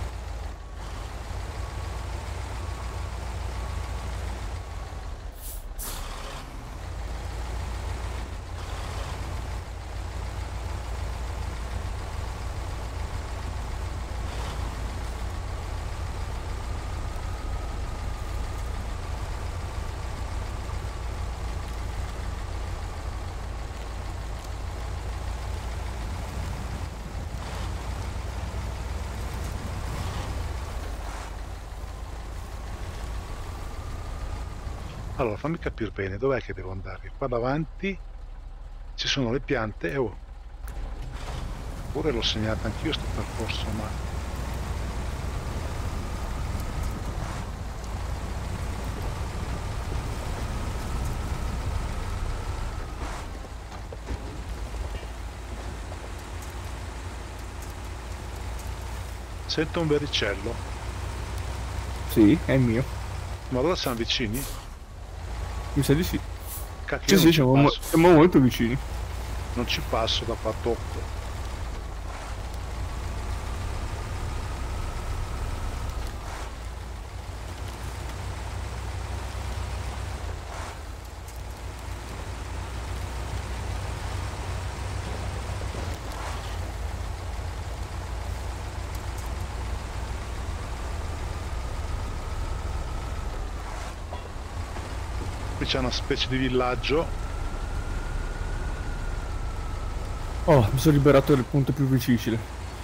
Allora, fammi capire bene, dov'è che devo andare? Qua davanti ci sono le piante e pure l'ho segnata anch'io sto percorso, ma... Sento un vericello. Sì, è il mio. Ma allora siamo vicini? Mi sa di sì. Cacchio, Sì, siamo molto vicini. Non ci passo da qua, tocco. qui c'è una specie di villaggio. Oh, mi sono liberato del punto più difficile.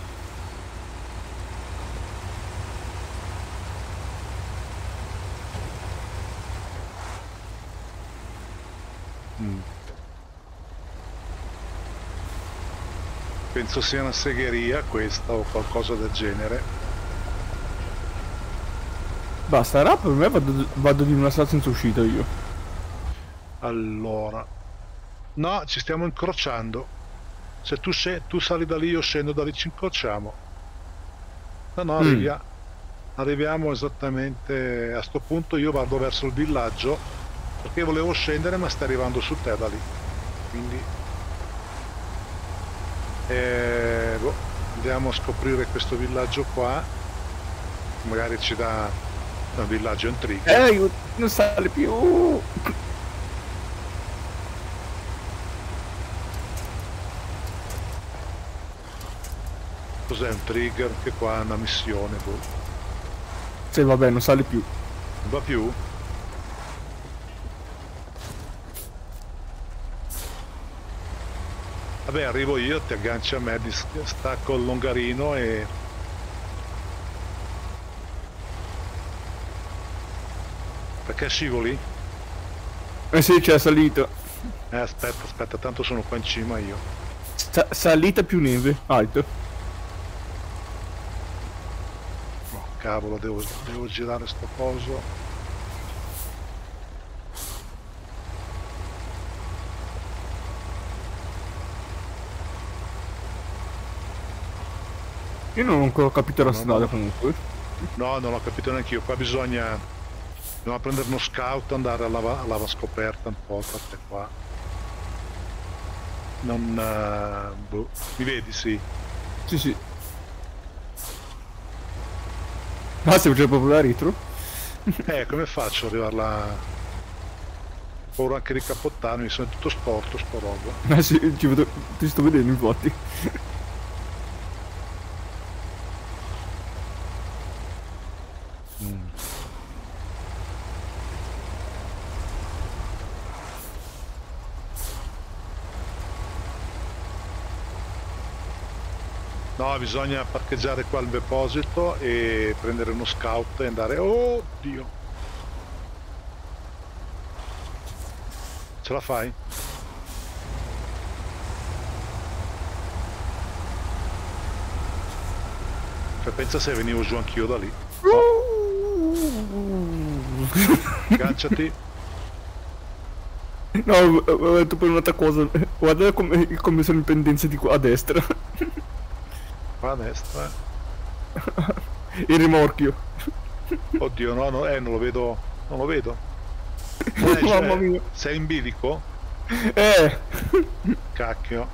Penso sia una segheria questa o qualcosa del genere. Basta, rap per me vado di una sala senza uscita io. Allora, no, ci stiamo incrociando. Se tu sali da lì, io scendo da lì, ci incrociamo. No, arriviamo esattamente a sto punto. Io vado verso il villaggio perché volevo scendere, ma sta arrivando su te da lì. Quindi andiamo a scoprire questo villaggio qua. Magari ci dà un villaggio in trigger. Non sale più. Cos'è un trigger? Che qua è una missione, boh. Sì, vabbè, non sale più. Non va più? Vabbè, arrivo io, ti agganci a me, stacco il longarino e... Perché scivoli? Eh sì, c'è salita. Aspetta, tanto sono qua in cima io. Salita più neve, alto. Oh, cavolo, devo girare sto coso. Io non ho ancora capito la strada comunque. No, non l'ho capito neanche io. Qua bisogna prendere uno scout, andare a lava scoperta un po', perché qua non... boh. Mi vedi? Sì. Sì. Ah, se c'è proprio la retro? Come faccio ad arrivare là? Ho paura anche di cappottarmi, sono tutto sporco, sto robo. Sì, ti sto vedendo infatti. No, bisogna parcheggiare qua al deposito e prendere uno scout e andare... Oh Dio! Ce la fai? Cioè, pensa se venivo giù anch'io da lì. Agganciati. No, ho detto per un'altra cosa. Guarda come sono in pendenza di qua a destra. Qua a destra. Il rimorchio. Oddio, no, non lo vedo. Non lo vedo. Mamma mia. Sei in bilico? Cacchio.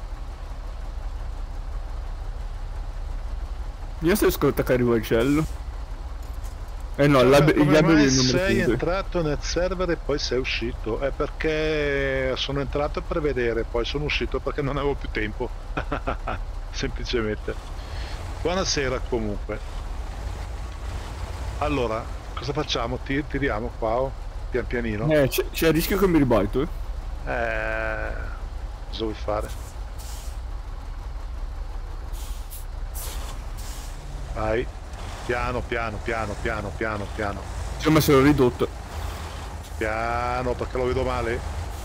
Io se riesco ad attaccare il uccello. No, come mai sei entrato nel server e poi sei uscito? È perché sono entrato per vedere, poi sono uscito perché non avevo più tempo. Semplicemente. Buonasera comunque. Allora, cosa facciamo? Tiriamo qua o pian pianino? C'è il rischio che mi ribalto, Cosa vuoi fare? Vai. Piano. Ci ho messo l'ho ridotto. Piano, perché lo vedo male.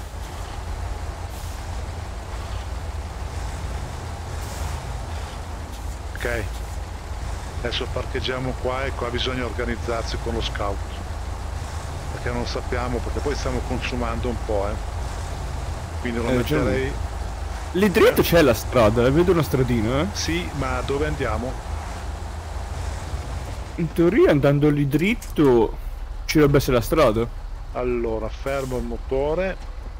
Ok. Adesso parcheggiamo qua e qua bisogna organizzarsi con lo scout. Perché non sappiamo, perché poi stiamo consumando un po', Quindi lo metterei... Lì dritto c'è la strada, vedo una stradina, Sì, ma dove andiamo? In teoria andando lì dritto ci dovrebbe essere la strada. Allora, fermo il motore.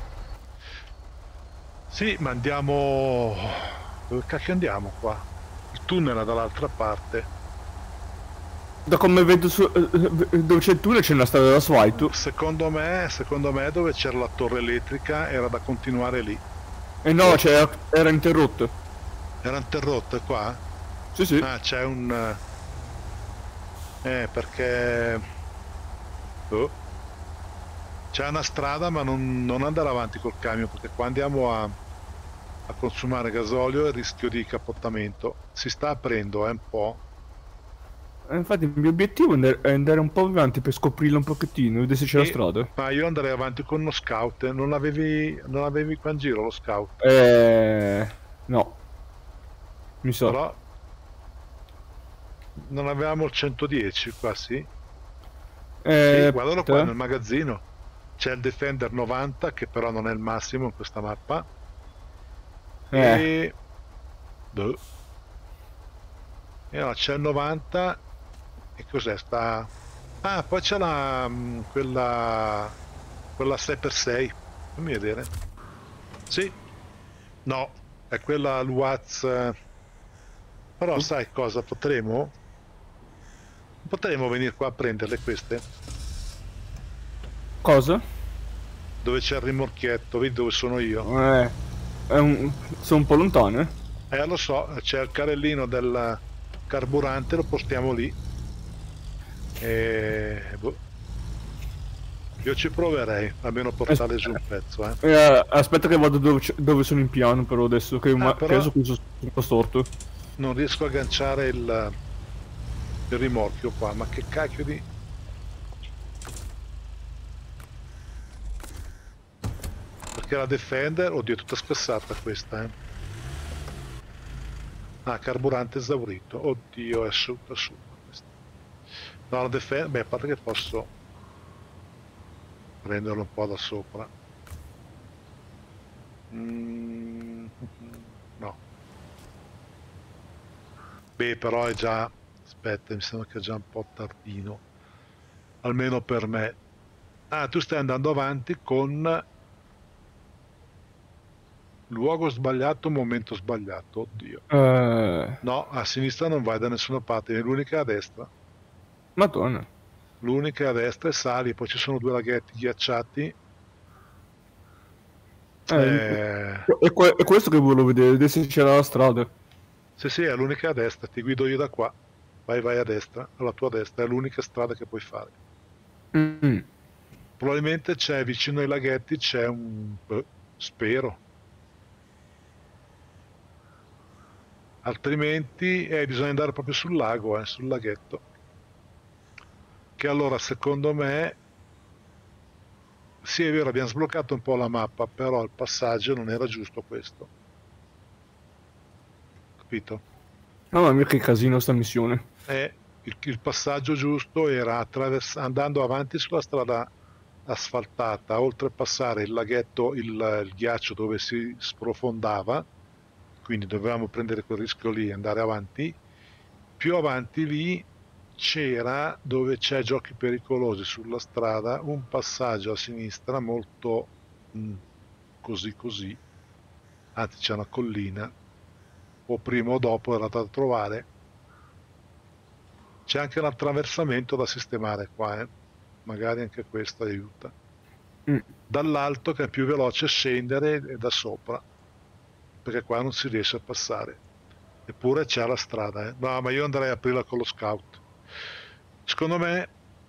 Sì, ma andiamo... Dove cacchio andiamo qua? Il tunnel è dall'altra parte. Da come vedo dove c'è il tunnel c'è una strada d'asfalto. Secondo me dove c'era la torre elettrica era da continuare lì. No, era interrotto. Era interrotta qua? Sì. Ah, c'è un... perché... Oh. C'è una strada, ma non andare avanti col camion, perché qua andiamo a consumare gasolio e rischio di capottamento. Si sta aprendo, un po'. Infatti il mio obiettivo è andare un po' avanti per scoprirlo un pochettino, vedere se c'è la strada. Ma io andrei avanti con uno scout. Non avevi qua in giro lo scout. No, mi sa. Però non avevamo il 110 qua, sì. Sì, guardalo qua Aspetta. nel magazzino. C'è il Defender 90, che però non è il massimo in questa mappa. Eh, E... boh. E no, c'è il 90. E cos'è? Ah, poi c'è quella 6x6. Fammi vedere. Sì, no, è quella al Watts. Però sai cosa? Potremo venire qua a prenderle queste? cosa? Dove c'è il rimorchietto, vedi dove sono io? Eh, sono un po' lontane. Lo so, c'è il carrellino del carburante, lo postiamo lì. E boh, io ci proverei, almeno portare giù un pezzo, eh. Aspetta che vado dove sono in piano però adesso, che Però adesso qui sono un po' storto. non riesco a agganciare il rimorchio qua, ma che cacchio di... Perché la Defender, oddio, è tutta scassata questa, eh. Ah, carburante esaurito, oddio, è asciutta, asciutta questa. No, la Defender, beh, a parte che posso prenderlo un po' da sopra. No. Beh, però è già... Aspetta, mi sembra che è già un po' tardino. Almeno per me. Ah, tu stai andando avanti con luogo sbagliato, momento sbagliato. Oddio. Eh, No, a sinistra non vai da nessuna parte, è l'unica a destra. Madonna. L'unica a destra e sali, poi ci sono due laghetti ghiacciati. Eh, Eh, è questo che volevo vedere, vedere se c'era la strada. sì, sì, è l'unica a destra, ti guido io da qua. Vai a destra, alla tua destra, è l'unica strada che puoi fare. Mm. Probabilmente c'è vicino ai laghetti, c'è un... spero. Altrimenti bisogna andare proprio sul lago, sul laghetto. Che allora secondo me, sì è vero, abbiamo sbloccato un po' la mappa, però il passaggio non era giusto questo, capito? Mamma mia che casino sta missione. Il passaggio giusto era andando avanti sulla strada asfaltata, oltrepassare il laghetto, il ghiaccio dove si sprofondava, quindi dovevamo prendere quel rischio lì e andare avanti. Più avanti lì c'era, dove c'è giochi pericolosi sulla strada, un passaggio a sinistra molto così così, anzi c'è una collina, o prima o dopo era da trovare. C'è anche un attraversamento da sistemare qua, magari anche questo aiuta. Mm. Dall'alto che è più veloce scendere e da sopra, perché qua non si riesce a passare. Eppure c'è la strada, eh. No, ma io andrei a aprirla con lo scout. Secondo me,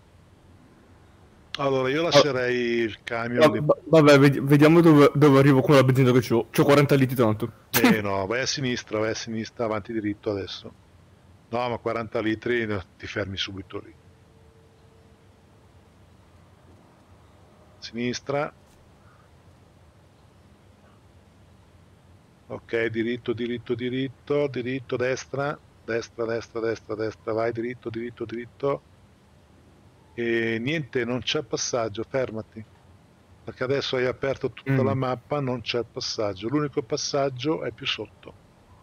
allora io Ah, lascerei il camion di... Vabbè, vediamo dove arrivo con la benzina che c'ho. C'ho 40 litri tanto. No, vai a sinistra, avanti diritto adesso. No, ma 40 litri no, ti fermi subito lì. Sinistra, ok, diritto, diritto, diritto, diritto, destra, destra, destra, destra, destra, vai diritto, diritto, diritto. E niente, non c'è passaggio, fermati. Perché adesso hai aperto tutta la Mm. mappa, non c'è il passaggio. L'unico passaggio è più sotto.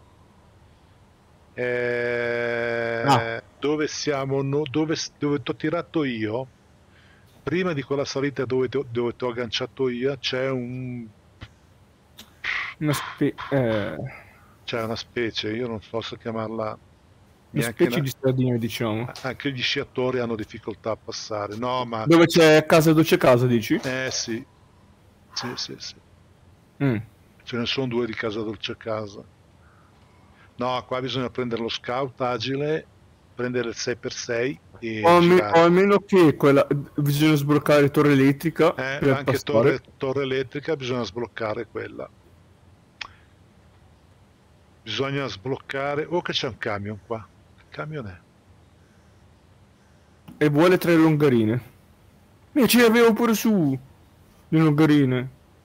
Ah, Dove siamo, dove ti ho tirato io, prima di quella salita dove ti ho agganciato io, c'è una specie, io non so se chiamarla una neanche specie di stradina, diciamo. anche gli sciatori hanno difficoltà a passare. No, ma Dove c'è casa, dici? sì, sì, sì, sì. Mm. Ce ne sono due di Casa Dolce Casa. No, qua bisogna prendere lo scout agile, prendere il 6x6 e O girare. almeno che quella, bisogna sbloccare torre elettrica per Anche passare. torre elettrica bisogna sbloccare quella. Bisogna sbloccare. Oh, che c'è un camion qua. Che camion è? E vuole 3 longarine. Ce le avevo pure su, le longarine.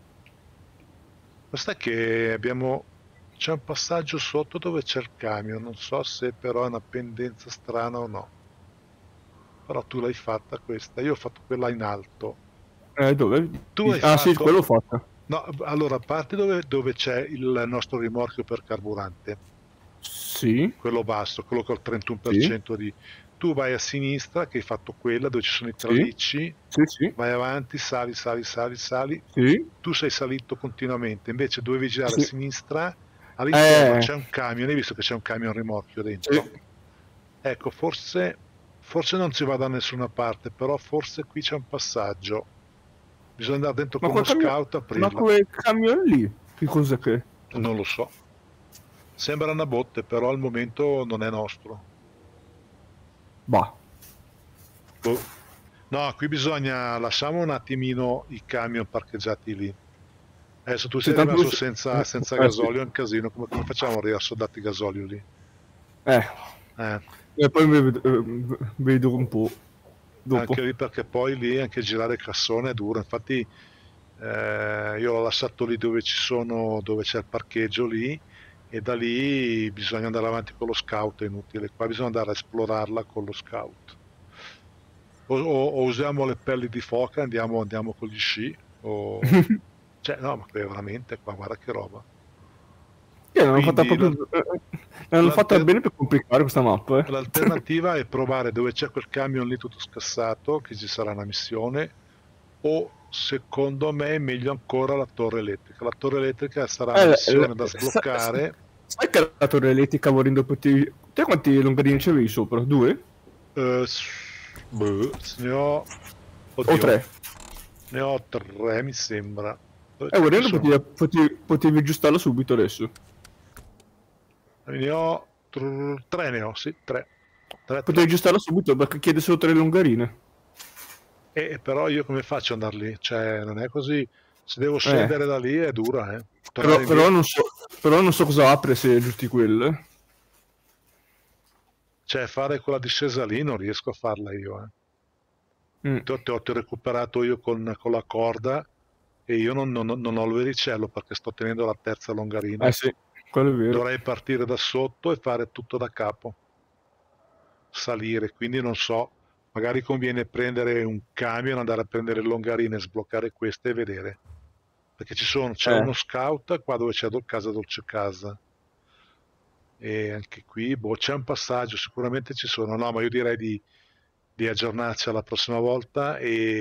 Basta che abbiamo. C'è un passaggio sotto dove c'è il camion. Non so se però è una pendenza strana o no. Però tu l'hai fatta questa. Io ho fatto quella in alto. Dove? Tu hai Ah sì, fatto. quello l'ho fatta. No, allora, parti dove c'è il nostro rimorchio per carburante. Sì, Quello basso, quello col sì, 31% di. Tu vai a sinistra, che hai fatto quella, dove ci sono i sì, tralicci, sì, sì, vai avanti, sali, sali, sali, sali, sì, tu sei salito continuamente, invece dovevi girare a sì. sinistra, all'interno Eh, c'è un camion, hai visto che c'è un camion rimorchio sì. dentro? Ecco, forse non si va da nessuna parte, però forse qui c'è un passaggio, bisogna andare dentro Ma con uno quel camion, scout a ma aprirla, quel camion lì, che cosa che? non lo so, sembra una botte, però al momento non è nostro. Bah. Boh. No, qui bisogna, lasciamo un attimino i camion parcheggiati lì. Adesso tu Se sei tanto rimasto senza sì. gasolio, è un casino, come facciamo a riassodarti gasolio lì? Eh. Eh, E poi vedo un po' dopo. anche lì perché poi lì anche girare il cassone è duro, infatti io l'ho lasciato lì dove c'è il parcheggio lì e da lì bisogna andare avanti con lo scout, è inutile, qua bisogna andare a esplorarla con lo scout. O usiamo le pelli di foca, andiamo con gli sci, cioè no, ma qui è veramente qua, guarda che roba. L'hanno fatta Quindi proprio. L'hanno fatta l'alter- bene per complicare questa mappa, l'alternativa è provare dove c'è quel camion lì tutto scassato, che ci sarà una missione, o secondo me è meglio ancora la torre elettrica. La torre elettrica sarà una missione da sbloccare. Sai che la torre elettrica volendo potevi. Te quanti longarini c'avevi sopra? Due? Boh, ne ho. O Oddio, tre? ne ho tre, mi sembra. Dove cacchio Volendo sono? potevi aggiustarla subito adesso. Ne ho tre, ne ho, sì, tre. Tre, Potevi tre. aggiustarla subito perché chiede solo tre longarine. E però io come faccio ad andare lì? Cioè, non è così. Se devo Eh. scendere da lì è dura, eh. Però, Tornare indietro. però non so cosa apre se aggiusti quelle. Cioè, fare quella discesa lì non riesco a farla io, eh. Mm. Ti ho recuperato io con la corda e io non ho il vericello perché sto tenendo la terza longarina. Sì, quello è vero. Dovrei partire da sotto e fare tutto da capo. Salire, quindi non so, magari conviene prendere un camion, andare a prendere le longarine, sbloccare queste e vedere. Perché c'è Eh. uno scout qua dove c'è Casa Dolce Casa. E anche qui, boh, c'è un passaggio, sicuramente ci sono. No, ma io direi di aggiornarci alla prossima volta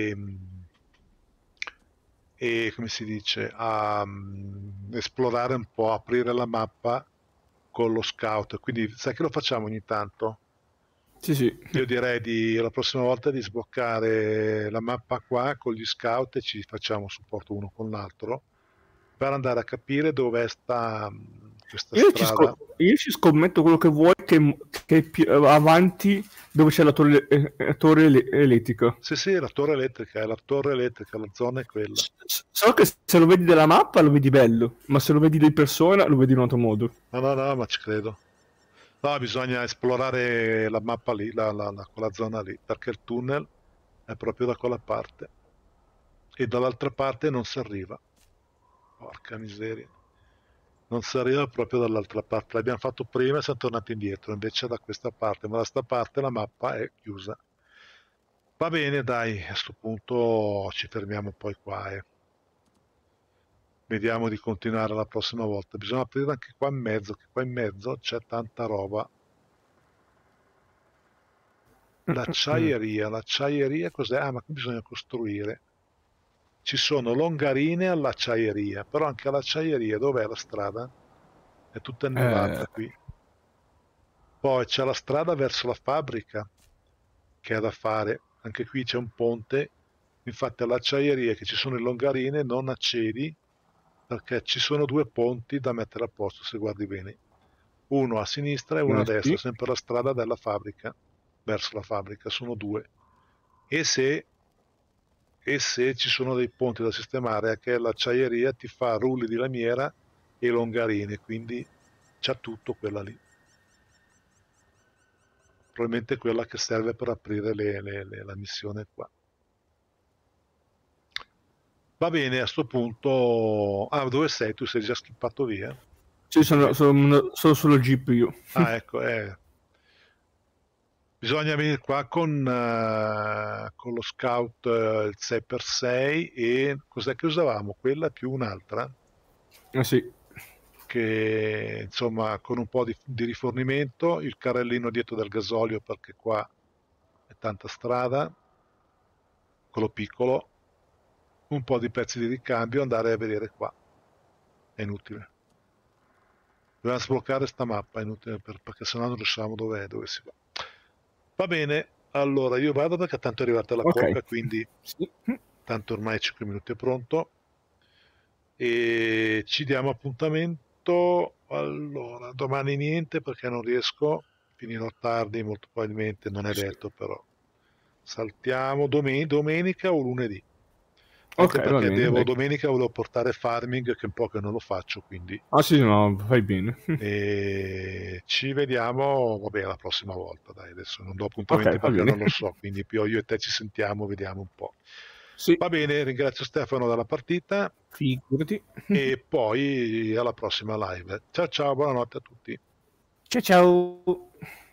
e come si dice, esplorare un po', aprire la mappa con lo scout. Quindi, sai che lo facciamo ogni tanto? Sì, sì. Io direi la prossima volta di sbloccare la mappa qua con gli scout e ci facciamo supporto uno con l'altro per andare a capire dove sta questa strada. Io ci scommetto quello che vuoi che avanti dove c'è la torre elettrica. Sì, sì, la torre elettrica, è la torre elettrica, la zona è quella. So che se lo vedi dalla mappa lo vedi bello, ma se lo vedi di persona lo vedi in un altro modo. No, no, no, ma ci credo. No, bisogna esplorare la mappa lì, quella zona lì, perché il tunnel è proprio da quella parte e dall'altra parte non si arriva. Porca miseria. Non si arriva proprio dall'altra parte. L'abbiamo fatto prima e siamo tornati indietro, invece da questa parte, ma da questa parte la mappa è chiusa. Va bene, dai, a questo punto ci fermiamo poi qua e vediamo di continuare la prossima volta. Bisogna aprire anche qua in mezzo, che qua in mezzo c'è tanta roba. L'acciaieria cos'è? Ah, ma qui bisogna costruire. Ci sono longarine all'acciaieria, però anche all'acciaieria dov'è la strada? È tutta Eh, innevata qui. Poi c'è la strada verso la fabbrica che è da fare. Anche qui c'è un ponte. Infatti all'acciaieria che ci sono le longarine non accedi perché ci sono due ponti da mettere a posto se guardi bene. Uno a sinistra e uno a destra, sì. sempre la strada della fabbrica. verso la fabbrica, sono due. E se, e se ci sono dei ponti da sistemare, anche l'acciaieria ti fa rulli di lamiera e longarine, quindi c'ha tutto quella lì. Probabilmente quella che serve per aprire la missione qua. Va bene, a sto punto... Ah, dove sei? Tu sei già schippato via? Sì, sono sullo jeep io. Ah, ecco, bisogna venire qua con lo scout il 6x6 e cos'è che usavamo? Quella più un'altra Sì. che insomma con un po' di rifornimento, il carrellino dietro del gasolio perché qua è tanta strada, quello piccolo, un po' di pezzi di ricambio, andare a vedere qua. È inutile. Dobbiamo sbloccare sta mappa, è inutile perché sennò non riusciamo dove si va. Va bene, allora io vado perché tanto è arrivata la Ok. coca, quindi Sì. tanto ormai 5 minuti è pronto. E ci diamo appuntamento. Allora, domani niente perché non riesco, finirò tardi, molto probabilmente, non è Sì. detto però. Saltiamo domenica o lunedì. Anche Ok, va perché bene, dai. domenica volevo portare farming, che è un po' che non lo faccio, quindi Ah sì, no, fai bene. e ci vediamo, vabbè, la prossima volta, dai, adesso non do Ok, appuntamenti va perché bene. non lo so, quindi più io e te ci sentiamo, vediamo un po'. Sì, Va bene, ringrazio Stefano della partita figurati. e poi alla prossima live. Ciao ciao, buonanotte a tutti. Ciao ciao.